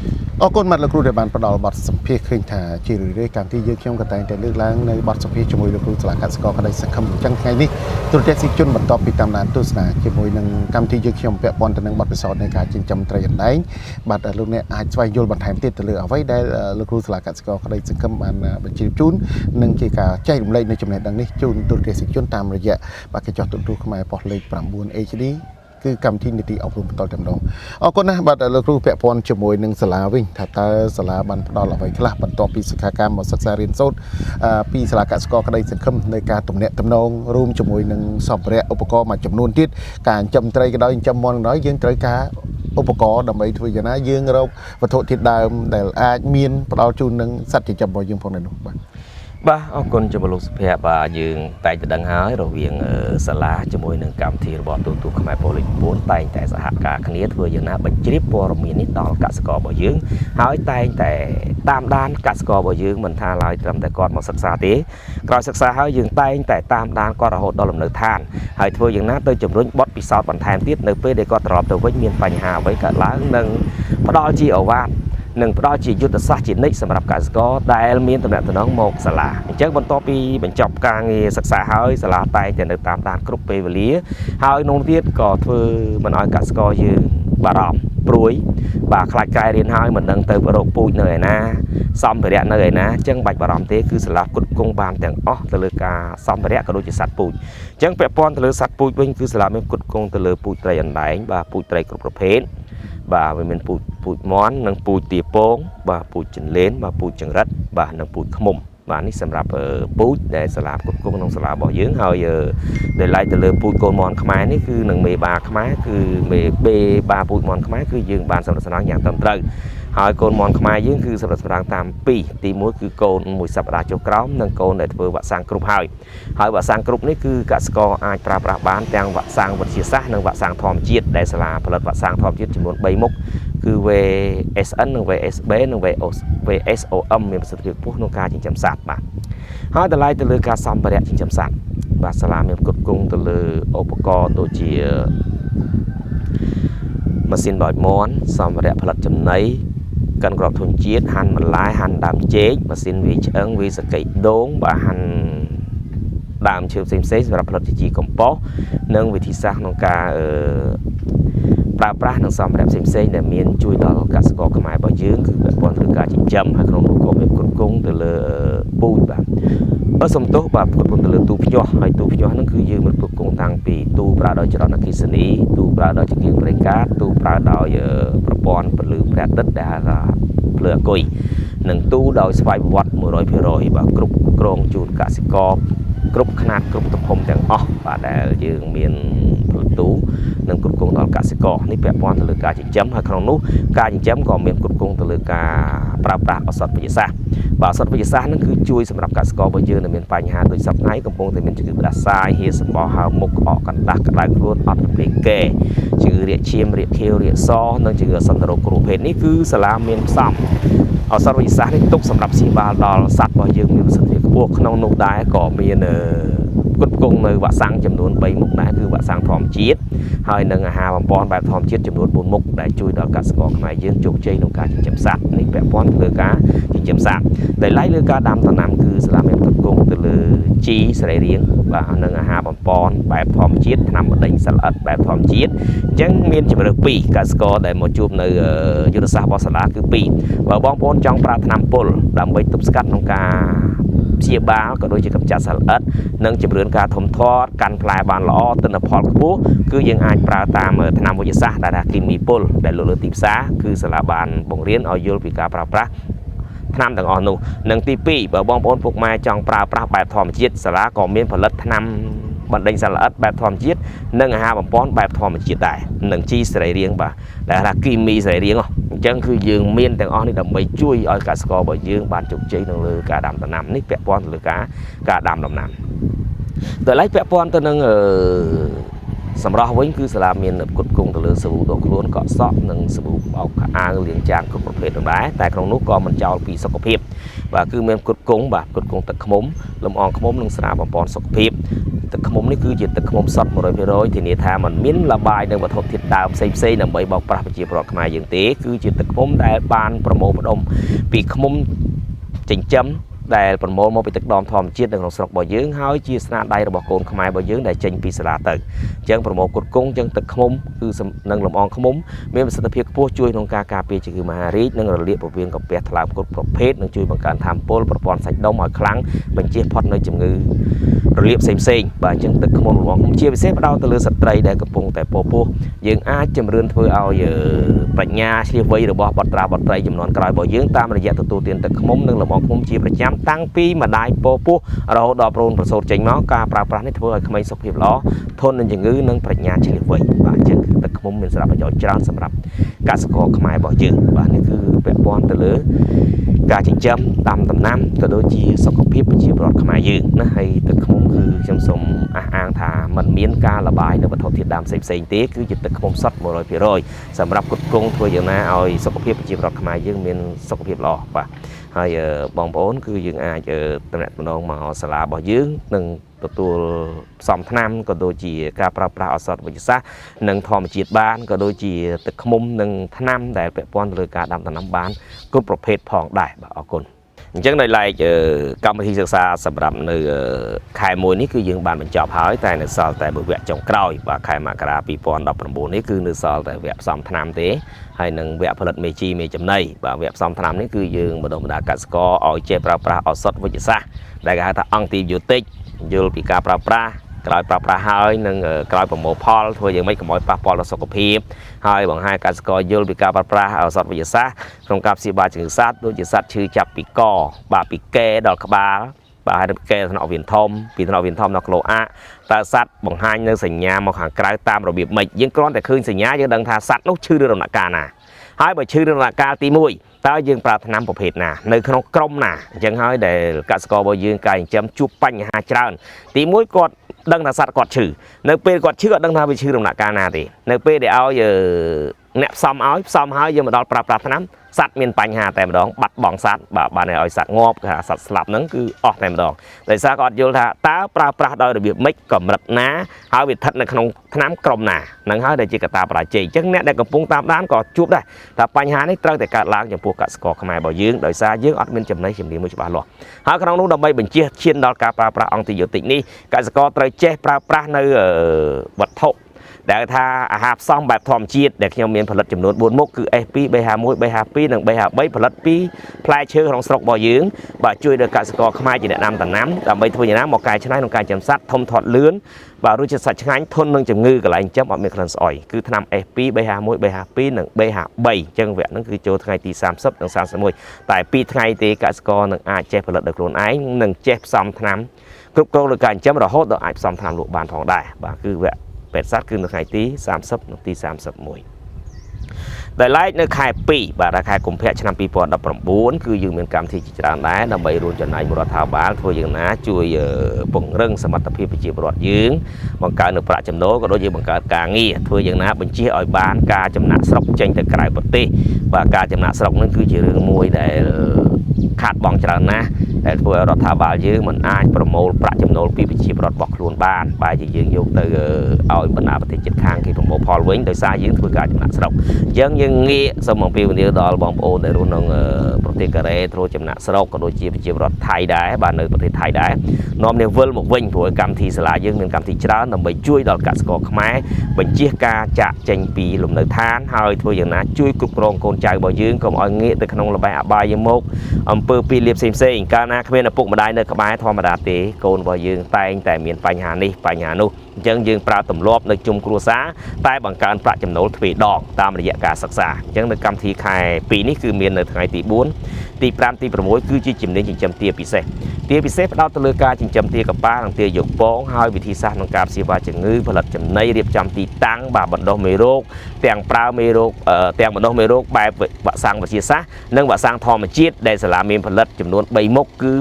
អរគុណមកលោកគ្រូដែលបានផ្ដល់បទសម្ភាសឃើញថាជារឿយៗកម្មវិធីយើងខ្ញុំក៏តែងតែលើកឡើងនៅបទសម្ភាសជាមួយលោកគ្រូសាលាកសិករក្តីសង្ឃឹមអញ្ចឹងថ្ងៃនេះទូរទស្សនិកជនបន្តពីតាមដានទស្សនាជាមួយនឹងកម្មវិធីយើងខ្ញុំពាក់ព័ន្ធទៅនឹងបទពិសោធន៍នៃការចិញ្ចឹមត្រីអណ្ដែងបាទលោកអ្នកអាចស្វែងយល់បន្ថែមទៀតទៅលើអ្វីដែលលោកគ្រូសាលាកសិករក្តីសង្ឃឹមបានបញ្ជាជូននិងជាការចែករំលែកនៅចំណេះដឹងនេះជូនទូរទស្សនិកជនតាមរយៈបាទកញ្ចក់ទូរទស្សន៍ខ្មែរប៉ុស្តិ៍លេខ nine เอช ดี គឺកម្មវិធីនីតិអប់រំបន្តតែម្ដងអរគុណណាស់បាទលោកគ្រូពាក់ព័ន្ធជាមួយនឹងសាលាវិញថាតើសាលាបានផ្ដល់អ្វីខ្លះបន្ទាប់ពីសិក្ខាកាមមកសិក្សារៀនសូត្រពីសាលាកសិករក្តីសង្ឃឹមនៃការទំនាក់ទំនងរួមជាមួយនឹងសម្ភារៈឧបករណ៍មួយចំនួនទៀតការចិញ្ចឹមត្រីក៏ដោយចិញ្ចឹមមាន់ក៏ដោយយើងត្រូវការឧបករណ៍ដើម្បីធ្វើយ៉ាងណាយើងរកវត្ថុធាតុដើមដែលអាចមានផ្ដល់ជូននឹងសត្វចិញ្ចឹមរបស់យើងផងដែរនោះបាទបាទអរគុណចំពោះលោកសុភ័ក្របាទយើងតែងតែដឹងហើយរវាងសាលាជាមួយនឹងកម្មវិធីរបស់ទូទូខ្មែរប៉ូលីសnineតែងតែសហការគ្នាធ្វើយ៉ាងណាបញ្ជ្រាបព័ត៌មាននេះដល់កសិកររបស់យើងហើយតែងតែតាមដានកសិកររបស់យើងមិនថាឡើយត្រឹមតែគាត់មកសិក្សាទេក្រោយសិក្សាហើយយើងតែងតែតាមដានគាត់រហូតដល់លំនៅឋានហើយធ្វើយ៉ាងណាទៅជំរុញបទពិសោធន៍បន្ថែមទៀតនៅពេលដែលគាត់ត្រឡប់ទៅវិញមានបញ្ហាអ្វីកើតឡើងនឹងផ្ដល់ជាឱវាទនឹងផ្ដល់ជាយុទ្ធសាស្ត្រជានិច្ចសម្រាប់កសិករដែលមានតំណែងតំណងមកសាលាអញ្ចឹងបន្ទាប់ពីបញ្ចប់ការងារសិក្សាហើយសាលាតែងតែនៅតាមដានគ្រប់ពេលវេលាហើយនោះទៀតក៏ធ្វើមិនឲ្យកសិករយើងបារម្ភព្រួយបាទខ្លាចក្រែរៀនហើយមិនដឹងទៅរកពូជនៅឯណាសម្ភារៈនៅឯណាអញ្ចឹងបាច់បារម្ភទេគឺសាលាគុតគង់បានទាំងអស់ទៅលើការសម្ភារៈក៏ដូចជាសត្វពូជអញ្ចឹងពាក់ព័ន្ធទៅលើសត្វពូជវិញគឺសាលាមានគុតគង់ទៅលើពូជត្រីអណ្ដែងបាទពូជត្រីគ្រប់ប្រភេទបាទវាមានពូជពូជមាន់និងពូជទាពងបាទពូជចិញ្លេនបាទពូជចង្រិតបាទនិងពូជឃ្មុំបាទនេះសម្រាប់ពូជដែលសាលាផ្គត់ផ្គង់ក្នុងសាលារបស់យើងហើយដែលឡែកទៅលើពូជកូនមាន់ខ្មែរនេះគឺនឹងមេបាខ្មែរគឺមេបេបាពូជមាន់ខ្មែរគឺយើងបានសម្រាប់ស្នងយ៉ាងត្រឹមត្រូវហើយកូនមាន់ខ្មែរយើងគឺសម្រាប់ស្នងតាមពីរទីមួយគឺកូនមួយសប្តាហ៍ចុះក្រោមនិងកូនដែលធ្វើវ៉ាក់សាំងគ្រប់ហើយហើយវ៉ាក់សាំងគ្រប់នេះគឺកសិករអាចប្រើប្រាស់បានទាំងវ៉ាក់សាំងវិទ្យាសាស្ត្រនិងវ៉ាក់សាំងធម្មជាតិដែលសាលាផលិតវ៉ាក់សាំងធម្មជាតិចំនួនបីមុខគឺ V S N និង V S B និង V S O M មានប្រសិទ្ធភាពខ្ពស់ក្នុងការចិញ្ចឹមសត្វបាទហើយតម្លៃទៅលើការសម្ភារៈចិញ្ចឹមសត្វបាទសាលាមានផ្គត់ផ្គង់ទៅលើឧបករណ៍ដូចជាម៉ាស៊ីនបោចមាន់សម្ភារៈផលិតចំណីកិនក្របធុញជាតិហាន់បន្លែហាន់ដើមចេកម៉ាស៊ីនវាយឆ្អឹងវាយសកៃដូងបាទហាន់ដើមឈើផ្សេងផ្សេងសម្រាប់ផលិតជាជីកំប៉ុស្តនិងវិធីសាស្ត្រក្នុងការអឺប្រើប្រាស់នឹងសម្ភារៈផ្សេងផ្សេងដែលមានជួយដល់កសិករខ្មែររបស់យើងគឺពាក់ព័ន្ធនឹងការចិញ្ចឹមហើយក្នុងនោះក៏មានគ្រប់គ្រងទៅលើពូជបាទបើសំទោសបាទគ្រប់គ្រងទៅលើទូភ្ញាស់ហើយទូភ្ញាស់ហ្នឹងគឺយើងមានគ្រប់គ្រងតាំងពីទូប្រើដោយចរន្តអគ្គិសនីទូប្រើដោយចង្កៀងប្រេងកាតទូប្រើដោយប្រព័ន្ធពន្លឺព្រះអាទិត្យដែលហៅថាភ្លើងអង្គុយនិងទូដោយស្វ័យប្រវត្តិone hundred percent បាទគ្រប់គ្រងជូនកសិករគ្រប់ຂະຫນាតគ្រប់ទំហំទាំងអស់បាទដែលយើងមានផ្លូវទូនិងគ្រប់គ្រងដល់កសិករនេះពាក់ព័ន្ធទៅលើការចិញ្ចឹមហើយក្នុងនោះការចិញ្ចឹមក៏មានគ្រប់គ្រងទៅលើការប្រើប្រាស់ឱសថវិទ្យាសាស្ត្របាទឱសថវិទ្យាសាស្ត្រហ្នឹងគឺជួយសម្រាប់កសិកររបស់យើងដែលមានបញ្ហាដូចសប្តាហ៍កំពុងតែមានជំងឺផ្ដាសាយហៀសម្បោហើមមុខក្អកកណ្ដាស់ក្តៅខ្លួនអត់រំលាយកែជំងឺរាកឈាមរាកខៀវរាកសនិងជំងឺអសន្នរោគគ្រប់ប្រភេទនេះគឺសាលាមានផ្សំឱសថវិទ្យាសាស្ត្រនេះទុកសម្រាប់ព្យាបាលដល់សត្វរបស់យើងមានប្រសិទ្ធភាពខ្ពស់ក្នុងនោះដែរក៏មានផ្គត់ផ្គង់នៅវ៉ាក់សាំងចំនួនបីមុខដែរគឺវ៉ាក់សាំងធម្មជាតិហើយនិងអាហារបំពន់បែបធម្មជាតិចំនួនbốnមុខដែលជួយដល់កសិករខ្មែរយើងជោគជ័យក្នុងការចិញ្ចឹមសត្វនេះពាក់ព័ន្ធទៅលើការចិញ្ចឹមសត្វដែលឡែកលើការដាំដំណាំគឺសាលាមានផ្គត់ផ្គង់ទៅលើជីសរីរាង្គបាទនិងអាហារបំពន់បែបធម្មជាតិថ្នាំបដិញសត្វល្អិតបែបធម្មជាតិអញ្ចឹងមានជម្រើសពីរកសិករដែលមកជួបនៅយុទ្ធសាស្ត្ររបស់សាលាគឺពីរបើបងប្អូនចង់ប្រើថ្នាំពុលដើម្បីទប់ស្កាត់ក្នុងការព្យាបាលក៏ដូចជាកម្ចាត់សត្វល្អិតនិងជំរឿនការធំធាត់កាន់ផ្លែបានល្អទិន្នផលខ្ពស់គឺយើងអាចប្រើតាមថ្នាំវិទ្យាសាស្ត្រដែលថាគីមីពុលដែលលក់លើទីផ្សារគឺសាលាបានបង្រៀនឲ្យយល់ពីការប្រើប្រាស់ថ្នាំទាំងអស់នោះនិងទីពីរបើបងប្អូនពុកម៉ែចង់ប្រើប្រាស់បែបធម្មជាតិសាលាក៏មានផលិតថ្នាំបណ្ដេញសត្វល្អិតបែបធម្មជាតិនិងអាហារបំពន់បែបធម្មជាតិដែរនិងជីសរីរាង្គបាទដែលថាគីមីសរីរាង្គអញ្ចឹងគឺយើងមានទាំងអស់នេះដើម្បីជួយឲ្យកសិកររបស់យើងបានជោគជ័យនៅលើការដាំដំណាំនេះពាក់ព័ន្ធទៅលើការការដាំដំណាំតែឡែកពាក់ព័ន្ធទៅនឹងសម្រាប់វិញគឺសាលាមានគុតគង់ទៅលើសាប៊ូដកខ្លួនកក់សក់និងសាប៊ូបោកអាវលាងចានគ្រប់ប្រភេទដែរតែក្នុងនោះក៏មិនចោលពីសុខភាពបាទគឺមានគុតគង់បាទគុតគង់ទឹកឃ្មុំលំអងឃ្មុំនិងស្រាបំពន់សុខភាពទឹកឃ្មុំនេះគឺជាទឹកឃ្មុំសុទ្ធ một trăm phần trăm ធានាថាมันមានលបាយនិងវត្ថុធាតុដើមផ្សេងផ្សេងដើម្បីបោកប្រាស់ប្រជាពលរដ្ឋខ្មែរយើងទេគឺជាទឹកឃ្មុំដែលបានប្រមូលផ្ដុំពីឃ្មុំចិញ្ចឹមដែលប្រមូលមកពីទឹកដមធម្មជាតិនៅក្នុងស្រុករបស់យើងហើយជាស្នាដៃរបស់កូនខ្មែររបស់យើងដែលចេញពីសាលាទៅអញ្ចឹងប្រមូលគុតគង់អញ្ចឹងទឹកឃ្មុំគឺនឹងលំអងឃ្មុំមានប្រសិទ្ធភាពខ្ពស់ជួយក្នុងការការពារជំងឺមហារីកនិងរលាកពោះវៀនកាពះថ្លើមគ្រប់ប្រភេទនិងជួយបង្កើនថាមពលប្រព័ន្ធសាច់ដុំឲ្យខ្លាំងបញ្ជៀសផុតនៅជំងឺរលាកផ្សេងផ្សេងបាទអញ្ចឹងទឹកឃ្មុំលំអងឃ្មុំជាពិសេសផ្ដោតទៅលើស្ត្រីដែលកំពុងតែពោពោះយើងអាចជំរឿនធ្វើឲ្យបញ្ញាឆ្លៀសវៃរបស់បុត្រាបុត្រីចំនួនក្រោយរបស់យើងតាមរយៈទទួលទានទឹកឃ្មុំនិងលំអងឃ្មុំជាប្រចាំតាំងពីម្ដាយពោពោះរហូតដល់ប្រូនប្រសូតចេញមកការប្រើប្រាស់នេះធ្វើឲ្យក្មេងសុខភាពល្អធន់នឹងជំងឺនិងប្រាជ្ញាឆ្លៀសវៃបាទអញ្ចឹងទឹកឃ្មុំមានសារៈប្រយោជន៍ច្រើនសម្រាប់កសិករខ្មែររបស់យើងបាទនេះគឺពាក់ព័ន្ធទៅលើការចិញ្ចឹមដាំដំណាំក៏ដូចជាសុខភាពប្រជាពលរដ្ឋខ្មែរយើងណាហើយទឹកឃ្មុំគឺខ្ញុំសូមអះអាងថាมันមានការលបាយនៅវត្ថុធាតុដើមផ្សេងផ្សេងទេគឺជាទឹកឃ្មុំសុទ្ធ một trăm phần trăm សម្រាប់គ្រប់គ្រងធ្វើយ៉ាងណាឲ្យសុខភាពប្រជាពលរដ្ឋខ្មែរយើងមានសុខភាពល្អបាទហើយបងប្អូនគឺយើងអាចតំណែងម្ដងមកសាលារបស់យើងនឹងទទួលផ្សំថ្នាំក៏ដូចជាការប្រើប្រាស់ឱសថវិទ្យាសាស្ត្រនិងធម្មជាតិបានក៏ដូចជាទឹកឃ្មុំនិងថ្នាំដែលពាក់ព័ន្ធទៅលើការដាំដំណាំបានគ្រប់ប្រភេទផងដែរបាទអរគុណអញ្ចឹងដោយឡែកកម្មវិធីសិក្សាសម្រាប់នៅខែមួយនេះគឺយើងបានបញ្ចប់ហើយតែនៅសល់តែមួយវគ្គចុងក្រោយបាទខែមករាពីរពាន់ដប់ប្រាំបួននេះគឺនៅសល់តែវគ្គផ្សំថ្នាំទេហើយនឹងវគ្គផលិតមេជីមេចំណីបាទវគ្គផ្សំថ្នាំនេះគឺយើងបណ្ដុះបណ្ដាលកសិករឲ្យចេះប្រើប្រាស់ឱសថវិទ្យាសាស្ត្រដែលគេហៅថាអង់ទីប៊ីយោទិកយល់ពីការប្រើប្រាស់ក្រោយប្រើប្រាស់ហើយនឹងក្រោយប្រមូលផលធ្វើយ៉ាងម៉េចកុំឲ្យប៉ះពាល់ដល់សុខភាពហើយបង្ហាញកសិករយល់ពីការប្រើប្រាស់ឱសថវិទ្យាសាស្ត្រក្នុងការព្យាបាលជំងឺសត្វដូចជាសត្វឈឺចាប់ពីកបាទពីកែដល់ក្បាលបាទហើយកែថ្នាក់វៀនធំពីថ្នាក់វៀនធំដល់ក្លោអាតើសត្វបង្ហាញនៅសញ្ញាមកខាងក្រៅតាមរបៀបម៉េចយើងគ្រាន់តែឃើញសញ្ញាយើងដឹងថាសត្វនោះឈឺឬដំណាក់កាលណាហើយបើឈឺឬដំណាក់កាលទីមួយតើយើងប្រើថ្នាំប្រភេទណានៅក្នុងក្រុមណាអញ្ចឹងហើយដែលកសិកររបស់យើងការចិញ្ចឹមជួបបញ្ហាច្រើនទីមួយគាត់ដឹងថាសត្វគាត់ឈឺនៅពេលគាត់ឈឺអត់ដឹងថាវាឈឺដំណាក់កាលណាទេនៅពេលដែលឲ្យអ្នកផ្សំឲ្យផ្សំឲ្យយើងមកដល់ប្រើប្រាស់ថ្នាំសត្វមានបញ្ហាតែម្ដងបាត់បង់សត្វបាទបានឲ្យសត្វងាប់គេថាសត្វស្លាប់ហ្នឹងគឺអស់តែម្ដងដោយសារគាត់យល់ថាតើប្រើប្រាស់ដោយរបៀបម៉េចកម្រិតណាហើយវាស្ថិតនៅក្នុងថ្នាំក្រុមណាហ្នឹងហើយដែលជាកត្តាបរាជ័យអញ្ចឹងអ្នកដែលកំពុងតាមដានក៏ជួបដែរថាបញ្ហានេះត្រូវតែកើតឡើងចំពោះកសិករខ្មែររបស់យើងដោយសារយើងអត់មានចំណេះជំនាញមួយច្បាស់លាស់ហើយក្នុងនោះដើម្បីបញ្ជាឈានដល់ការប្រើប្រាស់អង់ទីប៊ីយោទិកនេះកសិករត្រូវចេះប្រើប្រាស់នៅវត្ថុដែលថាអាហារផ្សំបែបធម្មជាតិដែលខ្ញុំមានផលិតចំនួនបួនមុខគឺ S 2 B ห้าមួយ B ห้าពីរនិង B ห้าបីផលិតពីផ្លែឈើក្នុងស្រុករបស់យើងបាទជួយដល់កសិករខ្មែរជាអ្នកដាំដំណាំដើម្បីធ្វើយ៉ាងណាមកកែច្នៃក្នុងការចិញ្ចឹមសត្វធំធាត់លឿនបាទរសជាតិសាច់ឆ្ងាញ់ធន់នឹងជំងឺកន្លែងចិញ្ចឹមអត់មានក្លិនស្អុយគឺថ្នាំ S 2 B ห้าមួយ B ห้าពីរនិង B ห้าបីអញ្ចឹងវគ្គហ្នឹងគឺចូលថ្ងៃទីសាមសិបនិងសាមសិបមួយតែពីរថ្ងៃទេកសិករនឹងអាចចេះផលិតដោយខ្លួនឯងនិងចេះផ្សំថ្នាំគ្រប់គ្រងលើការចិញ្ចឹមរហូតដល់អាចផ្សំថ្នាំលក់បានផងដែរបាទគឺវគ្គពេទ្យសត្វគឺនៅថ្ងៃទីសាមសិបនិងទីសាមសិបមួយដែលឡែកនៅខែពីរបាទខែកុម្ភៈឆ្នាំពីរពាន់ដប់ប្រាំបួនគឺយើងមានកម្មវិធីជាច្រើនដែរដើម្បីរួមចំណែកមករដ្ឋាភិបាលធ្វើយ៉ាងណាជួយពង្រឹងសមត្ថភាពប្រជាពលរដ្ឋយើងបង្កើននូវប្រាក់ចំណូលក៏ដូចជាបង្កើតការងារធ្វើយ៉ាងណាបញ្ជាឲ្យបានការចំណាក់ស្រុកចេញទៅក្រៅប្រទេសបាទការចំណាក់ស្រុកនេះគឺជារឿងមួយដែលខាតបង់ច្រើនណាស់ដែលធ្វើឲ្យរដ្ឋាភិបាលយើងមិនអាចប្រមូលប្រាក់ចំណូលពីប្រជាពលរដ្ឋរបស់ខ្លួនបានបែរជាយើងយកទៅឲ្យបណ្ដាប្រទេសជិតខាងគេប្រមូលផលវិញដោយសារយើងធ្វើការចំណាក់ស្រុកអញ្ចឹងយើងងាកសូមអំពាវនាវដល់បងប្អូនដែលរស់នៅប្រទេសកូរ៉េធ្វើចំណាក់ស្រុកក៏ដូចជាប្រជាពលរដ្ឋថៃដែរបាទនៅប្រទេសថៃដែរនាំគ្នាវិលមកវិញព្រោះកម្មវិធីសាលាយើងមានកម្មវិធីច្រើនដើម្បីជួយដល់កសិករខ្មែរបញ្ជាការចាក់ចេញពីលំនៅឋានហើយធ្វើយ៉ាងណាជួយគ្រប់គ្រងកូនចៅរបស់យើងកុំឲ្យងាកទៅក្នុងល្បែងអបាយមុខអំពើពីលៀបផ្សេងផ្សេងកាលណាគ្មានឪពុកម្ដាយនៅក្បែរធម្មតាទេកូនរបស់យើងតែងតែមានបញ្ហានេះបញ្ហានោះអញ្ចឹងយើងប្រើទម្លាប់នៅជុំគ្រួសារតែបង្កើនប្រាក់ចំណូលទ្វេដងតាមរយៈការសិក្សាអញ្ចឹងនៅកម្មវិធីខែពីរនេះគឺមាននៅថ្ងៃទីបួនទីប្រាំទីប្រាំមួយគឺជាជំនាញចិញ្ចឹមទាពិសេសទាពិសេសផ្ដោតទៅលើការចិញ្ចឹមទាកប៉ានិងទាយកពងហើយវិធីសាស្ត្រក្នុងការព្យាបាលជំងឺផលិតចំណីរៀបចំទីតាំងបាទបណ្ដុះមេរោគទាំងប្រើមេរោគទាំងបណ្ដុះមេរោគបែបវ៉ាក់សាំងវិទ្យាសាស្ត្រនិងវ៉ាក់សាំងធម្មជាតិដែលសាលាមានផលិតចំនួនបីមុខគឺ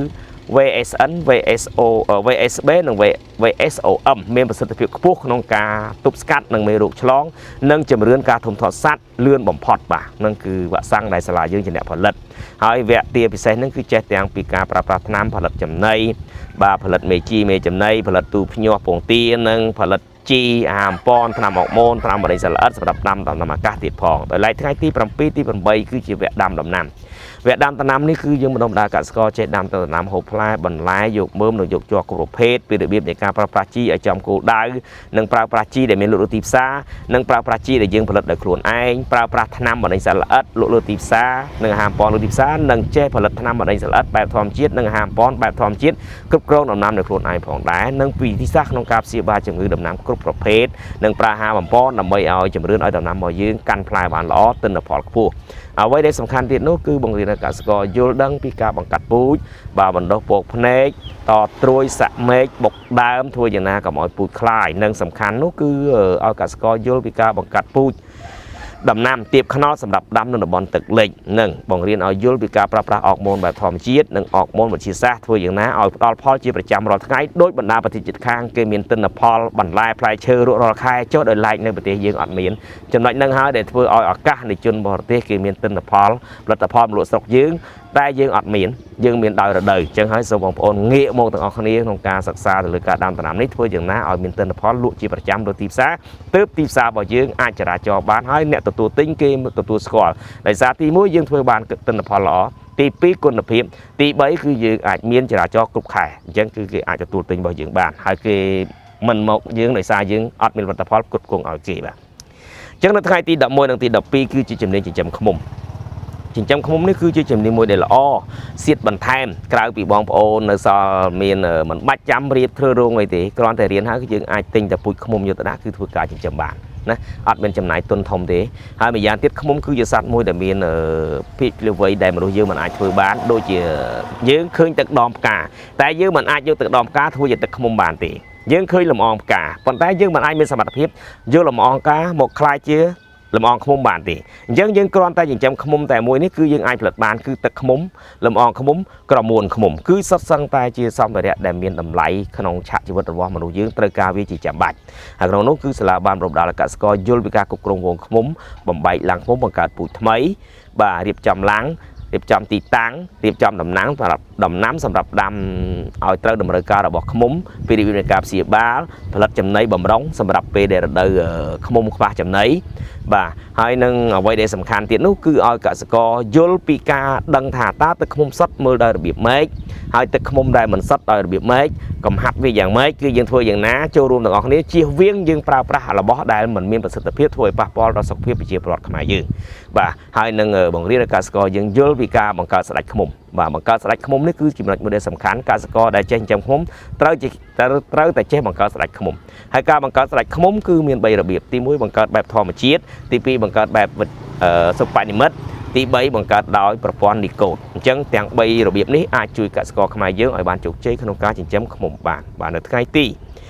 vê ét en วี เอส โอ วี เอส บี និង วี เอส โอ เอ็ม មានប្រសិទ្ធភាពខ្ពស់ក្នុងការទប់ស្កាត់នឹងមេរោគឆ្លងនិងជំរឿនការធំធាត់សត្វលឿនបំផុតបាទនឹងគឺវ៉ាក់សាំងដែលសាលាយើងជាអ្នកផលិតហើយវគ្គទាពិសេសនឹងគឺចេះទាំងពីការប្រើប្រាស់ថ្នាំផលិតចំណីបាទផលិតមេជីមេចំណីផលិតទូភ្ញាស់ពងទានិងផលិតជីអាហារអំពន់ថ្នាំអរម៉ូនថ្នាំបរិស័ទល្អិតសម្រាប់ដាំដំណាំអាកាសទៀតផងដោយឡែកថ្ងៃទី7ទី8គឺជាវគ្គដាំដំណាំវគ្គដាំដំណាំនេះគឺយើងបណ្ដុំបណ្ដាលកសិករចេះដាំដំណាំហូបផ្លែបន្លែយកមើមនិងយកជាប់គ្រប់ប្រភេទពីរបៀបនៃការប្រើប្រាស់ជីឲ្យចំគោលដៅនិងប្រើប្រាស់ជីដែលមានលក់លើទីផ្សារនិងប្រើប្រាស់ជីដែលយើងផលិតដោយខ្លួនឯងប្រើប្រាស់ថ្នាំបរិស័ទល្អិតលក់លើទីផ្សារនិងអាហារអំពន់លើទីផ្សារនិងចេះផលិតថ្នាំបរិស័ទល្អិតបែបធម្មជាតិនិងអាហារអំពន់បែបធម្មជាតិគ្រប់គ្រងដំណាំដោយខ្លួនឯងផងដែរនិងវិធីសាស្ត្រក្នុងការព្យាបាលជំងឺដំណាំគ្រប់ប្រភេទនិងប្រើអាហារបំពន់ដើម្បីឲ្យជំរឿនឲ្យដំណាំរបស់យើងកាន់ផ្លែបានល្អទិន្នផលខ្ពស់អ្វីដែលសំខាន់ទៀតនោះគឺបង្រៀនឲ្យកសិករយល់ដឹងពីការបង្កាត់ពូជបាទបណ្ដុះពកភ្នែកតត្រួយសាក់មែកបុកដើមធ្វើយ៉ាងណាកុំឲ្យពូជខ្លាយនិងសំខាន់នោះគឺឲ្យកសិករយល់ពីការបង្កាត់ពូជដំណាំទៀបខ្នោតសម្រាប់ដាំនៅតំបន់ទឹកលិចនិងបង្រៀនឲ្យយល់ពីការប្រើប្រាស់អរម៉ូនបែបធម្មជាតិនិងអរម៉ូនវិទ្យាសាស្ត្រធ្វើយ៉ាងណាឲ្យផ្ដល់ផលជាប្រចាំរាល់ថ្ងៃដោយបណ្ដាប្រទេសជិតខាងគេមានទិន្នផលបន្លែផ្លែឈើរករាល់ខែចុះដោយឡែកនៅប្រទេសយើងអត់មានចំណុចហ្នឹងហើយដែលធ្វើឲ្យឱកាសនៃជនបរទេសគេមានទិន្នផលផលិតផលលក់ស្រុកយើងតែយើងអត់មានយើងមានដោយរដូវអញ្ចឹងហើយសូមបងប្អូនងាកមកទាំងអស់គ្នាក្នុងការសិក្សាទៅលើការដាំដំណាំនេះធ្វើយ៉ាងណាឲ្យមានទិន្នផលលក់ជាប្រចាំលើទីផ្សារទើបទីផ្សាររបស់យើងអាចចរាចរបានហើយអ្នកទទួលទិញគេទទួលស្គាល់ដោយសារទីមួយយើងធ្វើបានទិន្នផលល្អទីពីរគុណភាពទីបីគឺយើងអាចមានចរាចរគ្រប់ខែអញ្ចឹងគឺគេអាចទទួលទិញរបស់យើងបានហើយគេមិនមកយើងដោយសារយើងអត់មានផលិតផលគ្រប់គ្រងឲ្យគេបាទអញ្ចឹងនៅថ្ងៃទី11និងទី12គឺជាជំនាញចិញ្ចឹមឃ្មុំចិញ្ចឹមឃ្មុំនេះគឺជាជំនាញមួយដែលល្អសៀតបន្ថែមក្រៅពីបងប្អូននៅសល់មានមិនបាច់ចាំរៀបធ្វើរោងអីទេគ្រាន់តែរៀនហើយគឺយើងអាចទិញតែពូជឃ្មុំយកទៅដាក់គឺធ្វើការចិញ្ចឹមបានណាអត់មានចំណាយទុនធំទេហើយម្យ៉ាងទៀតឃ្មុំគឺជាសត្វមួយដែលមានភាពភ្លាវៃដែលមនុស្សយើងមិនអាចធ្វើបានដូចជាយើងឃើញទឹកដមផ្កាតែយើងមិនអាចយកទឹកដមផ្កាធ្វើជាទឹកឃ្មុំបានទេយើងឃើញលំអងផ្កាប៉ុន្តែយើងមិនអាចមានសមត្ថភាពយកលំអងផ្កាមកคล้ายជាលំអងឃ្មុំបានទេអញ្ចឹងយើងគ្រាន់តែចិញ្ចឹមឃ្មុំតែមួយនេះគឺយើងអាចផលិតបានគឺទឹកឃ្មុំលំអងឃ្មុំក្រមួនឃ្មុំគឺសុទ្ធសឹងតែជាសម្ភារៈដែលមានតម្លៃក្នុងឆាកជីវិតរបស់មនុស្សយើងត្រូវការវាជាចាំបាច់ហើយក្នុងនោះគឺសាលាបានរំដាល់កសិករយល់ពីការគ្រប់គ្រងវងឃ្មុំបំបែកឡើងឃ្មុំបង្កើតពូជថ្មីបាទរៀបចំឡើងរៀបចំទីតាំងរៀបចំដំណាំសម្រាប់ដំណាំសម្រាប់ដាំឲ្យត្រូវតម្រូវការរបស់ឃ្មុំពីរបៀបនៃការព្យាបាលផលិតចំណីបំរុងសម្រាប់ពេលដែលរដូវឃ្មុំខ្វះចំណីបាទហើយនឹងអ្វីដែលសំខាន់ទៀតនោះគឺឲ្យកសិករយល់ពីការដឹងថាតើទឹកឃ្មុំសុទ្ធមើលដោយរបៀបម៉េចហើយទឹកឃ្មុំដែលមិនសុទ្ធដោយរបៀបម៉េចកំហាត់វាយ៉ាងម៉េចគឺយើងធ្វើយ៉ាងណាចូលរួមទាំងអស់គ្នាជៀសវាងយើងប្រើប្រាស់របស់ដែលមិនមានប្រសិទ្ធភាពធ្វើឲ្យប៉ះពាល់ដល់សុខភាពប្រជាពលរដ្ឋខ្មែរយើងបាទហើយនឹងបង្រៀនកសិករយើងយល់ពីការបង្កើតស្ដេចឃ្មុំបាទបង្កើតស្ដេចឃ្មុំនេះគឺចំណុចមួយដែលសំខាន់កសិករដែលចេះចិញ្ចឹមឃ្មុំត្រូវត្រូវតែចេះបង្កើតស្ដេចឃ្មុំហើយការបង្កើតស្ដេចឃ្មុំគឺមានបីរបៀបទីមួយបង្កើតបែបធម្មជាតិទីពីរបង្កើតបែបសុបនិមិត្តទីបីបង្កើតដោយប្រព័ន្ធនីកូតអញ្ចឹងទាំងបីរបៀបនេះអាចជួយកសិករខ្មែរយើងឲ្យបានជោគជ័យក្នុងការចិញ្ចឹមឃ្មុំបានបាទនៅថ្ងៃទី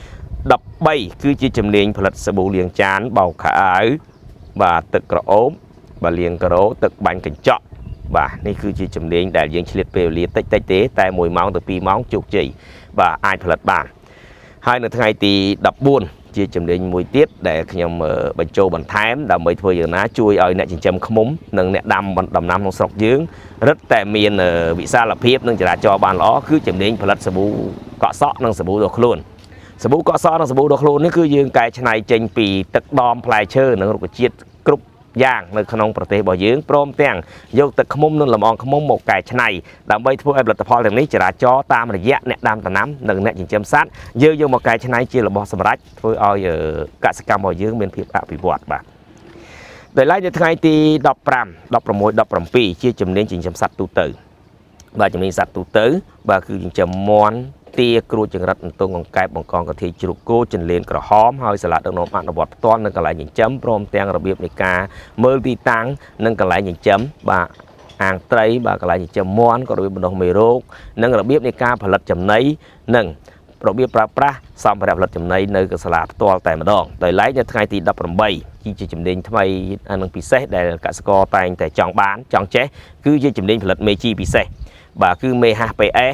13គឺជាជំនាញផលិតសាប៊ូលាងចានបោកខោអាវបាទទឹកក្រអូបបាទលាងការ៉ូទឹកបាញ់កញ្ចក់បាទនេះគឺជាជំនាញដែលយើងឆ្លៀតពេលវេលាតិចតិចទេតែមួយម៉ោងទៅពីរម៉ោងជោគជ័យបាទអាចផលិតបានហើយនៅថ្ងៃទី14ជាជំនាញមួយទៀតដែលខ្ញុំបញ្ចូលបន្ថែមដើម្បីធ្វើយ៉ាងណាជួយឲ្យអ្នកចិញ្ចឹមឃ្មុំនិងអ្នកដាំដំណាំក្នុងស្រុកយើងរឹតតែមានវិសាលភាពនិងចរាចរណ៍បានល្អគឺជំនាញផលិតសាប៊ូកក់សក់និងសាប៊ូដុសខ្លួនសាប៊ូកក់សក់និងសាប៊ូដុសខ្លួននេះគឺយើងកែច្នៃចេញពីទឹកដមផ្លែឈើនិងរុក្ខជាតិគ្រប់យ៉ាងនៅក្នុងប្រទេសរបស់យើងព្រមទាំងយកទឹកឃ្មុំនិងលំអងឃ្មុំមកកែច្នៃដើម្បីធ្វើឲ្យផលិតផលទាំងនេះចរាចរណ៍តាមរយៈអ្នកដាំដំណាំនិងអ្នកចិញ្ចឹមសត្វយើងយកមកកែច្នៃជារបស់សម្រាប់ធ្វើឲ្យកសិកម្មរបស់យើងមានភាពអភិវឌ្ឍបាទដោយឡែកនៅថ្ងៃទី15 16 17ជាជំនាញចិញ្ចឹមសត្វទូទៅបាទជំនាញសត្វទូទៅបាទគឺចិញ្ចឹមមាន់ទាគ្រួចចង្រិតអន្ទង់កង្កែបបង្កងកធាជ្រូកគោចិញ្លៀនក្រហមហើយសាលាដឹកនាំអនុវត្តផ្ទាល់នៅកន្លែងចិញ្ចឹមព្រមទាំងរបៀបនៃការមើលទីតាំងនិងកន្លែងចិញ្ចឹមបាទអាងត្រីបាទកន្លែងចិញ្ចឹមមាន់ក៏របៀបបណ្ដុះមេរោគនិងរបៀបនៃការផលិតចំណីនិងរបៀបប្រើប្រាស់សម្ភារៈផលិតចំណីនៅសាលាផ្ទាល់តែម្ដងដោយឡែកនៅថ្ងៃទី18គឺជាជំនាញថ្មីនិងពិសេសដែលកសិករតែងតែចង់បានចង់ចេះគឺជាជំនាញផលិតមេជីពិសេសបាទគឺមេហាស់ pê ét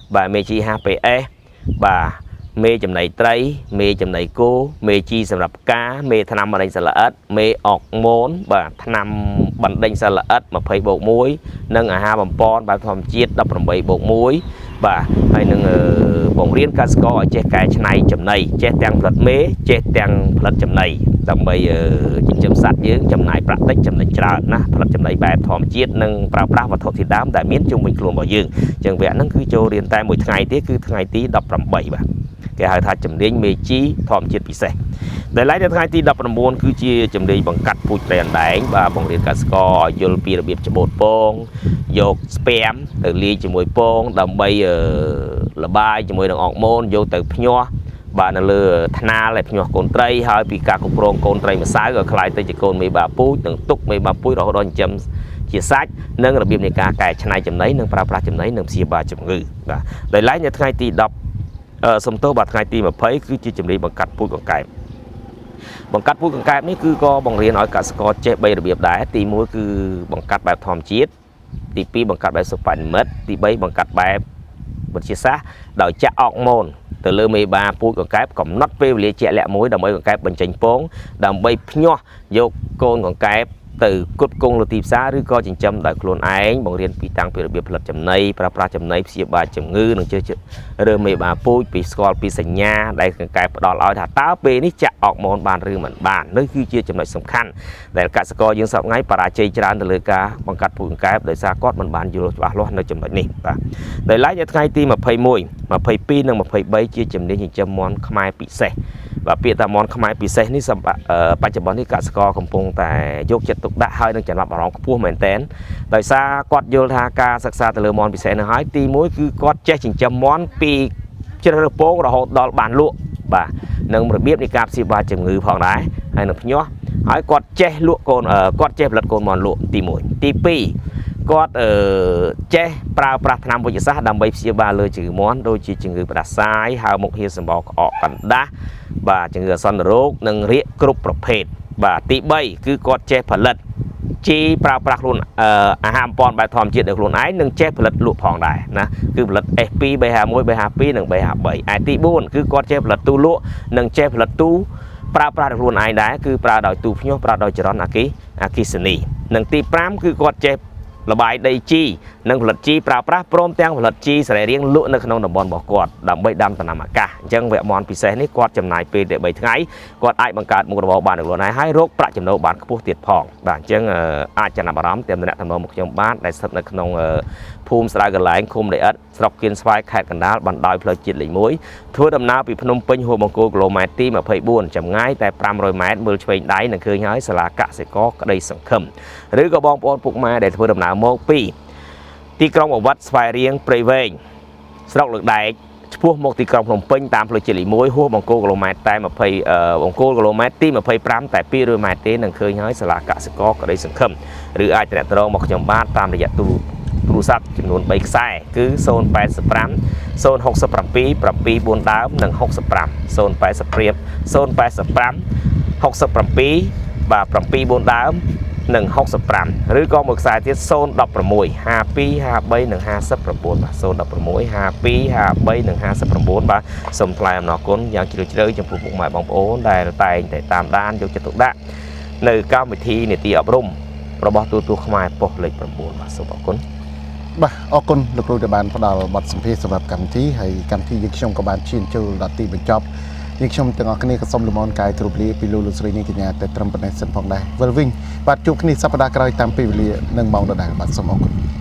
បាទមេជី ហា pê ét បាទមេចំណីត្រីមេចំណីគោមេជីសម្រាប់ផ្កាមេថ្នាំបណ្ដេញសត្វល្អិតមេអុកម៉ូនបាទថ្នាំបណ្ដេញសត្វល្អិត ยี่สิบบวกหนึ่ง និងអាហារបំពន់បែបធម្មជាតិ สิบแปดบวกหนึ่ง បាទហើយនឹងបង្រៀនកសិករឲ្យចេះកែច្នៃចំណីចេះទាំងផលិតមេចេះទាំងផលិតចំណីដើម្បីចិញ្ចឹមសត្វយើងចំណាយប្រាក់តិចចំណេញច្រើនណាផលិតចំណីបែបធម្មជាតិនិងប្រើប្រាស់វត្ថុធាតុដើមដែលមានជុំវិញខ្លួនរបស់យើងអញ្ចឹងវគ្គហ្នឹងគឺចូលរៀនតែមួយថ្ងៃទេគឺថ្ងៃទី สิบแปด បាទគេហៅថាជំនាញមេជីធម្មជាតិពិសេសដែលឡែកនៅថ្ងៃទី สิบเก้า គឺជាជំនាញបង្កាត់ពូជត្រីអណ្ដែងបាទបង្រៀនកសិករឲ្យយល់ពីរបៀបច្បូតពងយកស្ពាមទៅលាយជាមួយពងដើម្បីលបាយជាមួយនឹងអុកម៉ូនយកទៅភ្ញាស់បាទនៅលើថ្នាលឲ្យភ្ញាស់កូនត្រីហើយពីការគ្រប់គ្រងកូនត្រីម្សៅឲ្យคล้ายទៅជាកូនមេបាពូជនិងទុកមេបាពូជរហូតដល់ចិញ្ចឹមជាសាច់និងរបៀបនៃការកែច្នៃចំណីនិងប្រើប្រាស់ចំណីនិងព្យាបាលជំងឺបាទដែលឡែកនៅថ្ងៃទី สิบសំទោសបាទថ្ងៃទី ยี่สิบ គឺជាជំនាញបង្កាត់ពូជកង្កែបបង្កាត់ពូជកង្កែបនេះគឺក៏បង្រៀនឲ្យកសិករចេះ បី របៀបដែរទី មួយ គឺបង្កាត់បែបធម្មជាតិទី ពីរ បង្កាត់បែបសុបនិមិត្តទី បី បង្កាត់បែបវិទ្យាសាស្ត្រដោយចាក់អុកម៉ូនទៅលើមេបាពូជកង្កែបកំណត់ពេលវេលាជាក់លាក់មួយដើម្បីកង្កែបបញ្ចេញពងដើម្បីភ្ញាស់យកកូនកង្កែបទៅគ្រប់គងលើទីផ្សារឬក៏ចិញ្ចឹមដោយខ្លួនឯងបង្រៀនពីតាំងពីរបៀបផលិតចំណីប្រើប្រាស់ចំណីព្យាបាលជំងឺនិងជឿរើមេបាពូជពីស្គាល់ពីសញ្ញាដែលកង្កែបផ្ដល់ឲ្យថាតើពេលនេះចាក់អុកម៉ូនបានឬមិនបាននេះគឺជាចំណុចសំខាន់ដែលកសិករយើងសប្តាហ៍ថ្ងៃបរាជ័យច្រើនទៅលើការបង្កាត់ពូជកង្កែបដោយសារគាត់មិនបានយល់ច្បាស់លាស់នៅចំណុចនេះបាទដោយឡែកនៅថ្ងៃទី ยี่สิบเอ็ด ยี่สิบสอง និង ยี่สิบสาม ជាជំនាញចិញ្ចឹមមាន់ខ្មែរពិសេសបាទពាក្យថាមាន់ខ្មែរពិសេសនេះបច្ចុប្បន្ននេះកសិករកំពុងតែយកចិត្តទុកដាក់ហើយនឹងចំណាប់អារម្មណ៍ខ្ពស់មែនទែនដោយសារគាត់យល់ថាការសិក្សាទៅលើមាន់ពិសេសនោះហើយទីមួយគឺគាត់ចេះចិញ្ចឹមមាន់ពីជ្រើសរើសពងរហូតដល់បានលក់បាទនិងរបៀបនៃការព្យាបាលជំងឺផងដែរហើយនឹងភ្ញាស់ហើយគាត់ចេះលក់កូនគាត់ចេះផលិតកូនមាន់លក់ទីមួយ ទីពីរ គាត់អឺចេះប្រើប្រាស់ថ្នាំវិទ្យាសាស្ត្រដើម្បីព្យាបាលលើជំងឺមាន់ដូចជាជំងឺផ្ដាសាយហៅមុខហៀសម្បកក្អកកណ្ដាស់បាទជំងឺអាសន្នរោគនិងរាគគ្រប់ប្រភេទបាទទី បី គឺគាត់ចេះផលិតជីប្រើប្រាស់ខ្លួនអាហារបំពន់បែបធម្មជាតិដោយខ្លួនឯងនិងចេះផលិតលក់ផងដែរណាគឺផលិត เอส ทู 3 ห้า หนึ่ง 3 ห้า สอง និង 3 ห้า สาม ឯទី bốn គឺគាត់ចេះផលិតទូលក់និងចេះផលិតទូប្រើប្រាស់ដោយខ្លួនឯងដែរគឺប្រើដោយទូភ្ញាស់ប្រើដោយចរន្តអគ្គិអគ្គិសនីនិងទី ห้า គឺគាត់ចេះលបាយដីជីនិងផលិតជីប្រើប្រាស់ព្រមទាំងផលិតជីសរីរាង្គលក់នៅក្នុងតំបន់របស់គាត់ដើម្បីដាំដំណាំអាកាសអញ្ចឹងវគ្គមាន់ពិសេសនេះគាត់ចំណាយពេលតែ បី ថ្ងៃគាត់អាចបង្កើតមុខរបរបានដោយខ្លួនឯងហើយរកប្រាក់ចំណូលបានខ្ពស់ទៀតផងបាទអញ្ចឹងអាចចំណាប់អារម្មណ៍តាមតំណែងតំណងមកខ្ញុំបានដែលស្ថិតនៅក្នុងភូមិស្ដៅកន្លែងឃុំដីឥដ្ឋស្រុកគៀនស្វាយខេត្តកណ្ដាលបណ្ដោយផ្លូវជាតិលេខ មួយ ធ្វើដំណើរពីភ្នំពេញហួសបង្គោលគីឡូម៉ែត្រទី ยี่สิบสี่ ចម្ងាយតែ ห้าร้อย ម៉ែត្រមើលឆ្វេងដៃនឹងឃើញហើយសាលាកសិករក្តីសង្ឃឹមឬក៏បងប្អូនពុកម៉ែដែលធ្វើដំណើរមកពីទីក្រុងអវត្តស្វាយរៀងព្រៃវែងស្រុកលើកដែកឆ្ពោះមកទីក្រុងភ្នំពេញតាមផ្លូវជាតិលេខ មួយ ហួសបង្គោលគីឡូម៉ែត្រតែ ยี่สิบ បង្គោលគីឡូម៉ែត្រទី ยี่สิบห้า តែ ពីររយ ម៉ែត្រទេនឹងឃើញហើយសាលាកសិករក្តីសង្ឃឹមឬអាចត្រាក់ត្រងមកខ្ញុំបានតាមរយៈទូទូរស័ព្ទចំនួន បី ខ្សែគឺ ศูนย์ แปด ห้า ศูนย์ หก เจ็ด เจ็ด สี่ 4 ដើមនិង หกสิบห้า ศูนย์ แปด ห้า ศูนย์ แปด ห้า หก เจ็ด เจ็ด สี่ បាទ เจ็ด 4 ដើមនិង หกสิบห้า ឬក៏មួយខ្សែទៀត ศูนย์ หก หก ห้า สอง ห้า ห้า สาม និង ห้าสิบเก้า បាទ ศูนย์ หก หก ห้า สอง ห้า สาม និង ห้าสิบเก้า បាទសូមថ្លែងអំណរគុណយ៉ាងជ្រាលជ្រៅចំពោះពុកម៉ែបងប្អូនដែលតែងតែតាមដានយកចិត្តទុកដាក់នៅកម្មវិធីនីតិអប់រំរបស់ទូទួលខ្មែរប៉ុស្តិ៍លេខ chín បាទសូមអរគុណបាទអរគុណលោកគ្រូដែលបានផ្ដល់បទសម្ភាសន៍សម្រាប់កម្មវិធីហើយកម្មវិធីយើងខ្ញុំក៏បានឈានចូលដល់ទីបញ្ចប់យើងខ្ញុំទាំងអស់គ្នាក៏សូមលំអរកាយគ្រប់លាពីលោកលោកស្រីនាងកញ្ញាតែត្រឹមប៉ុណ្ណេះសិនផងដែរវិលវិញបាទជួបគ្នាសប្តាហ៍ក្រោយតាមពេលវេលានិងម៉ោងដដែលបាទសូមអរគុណ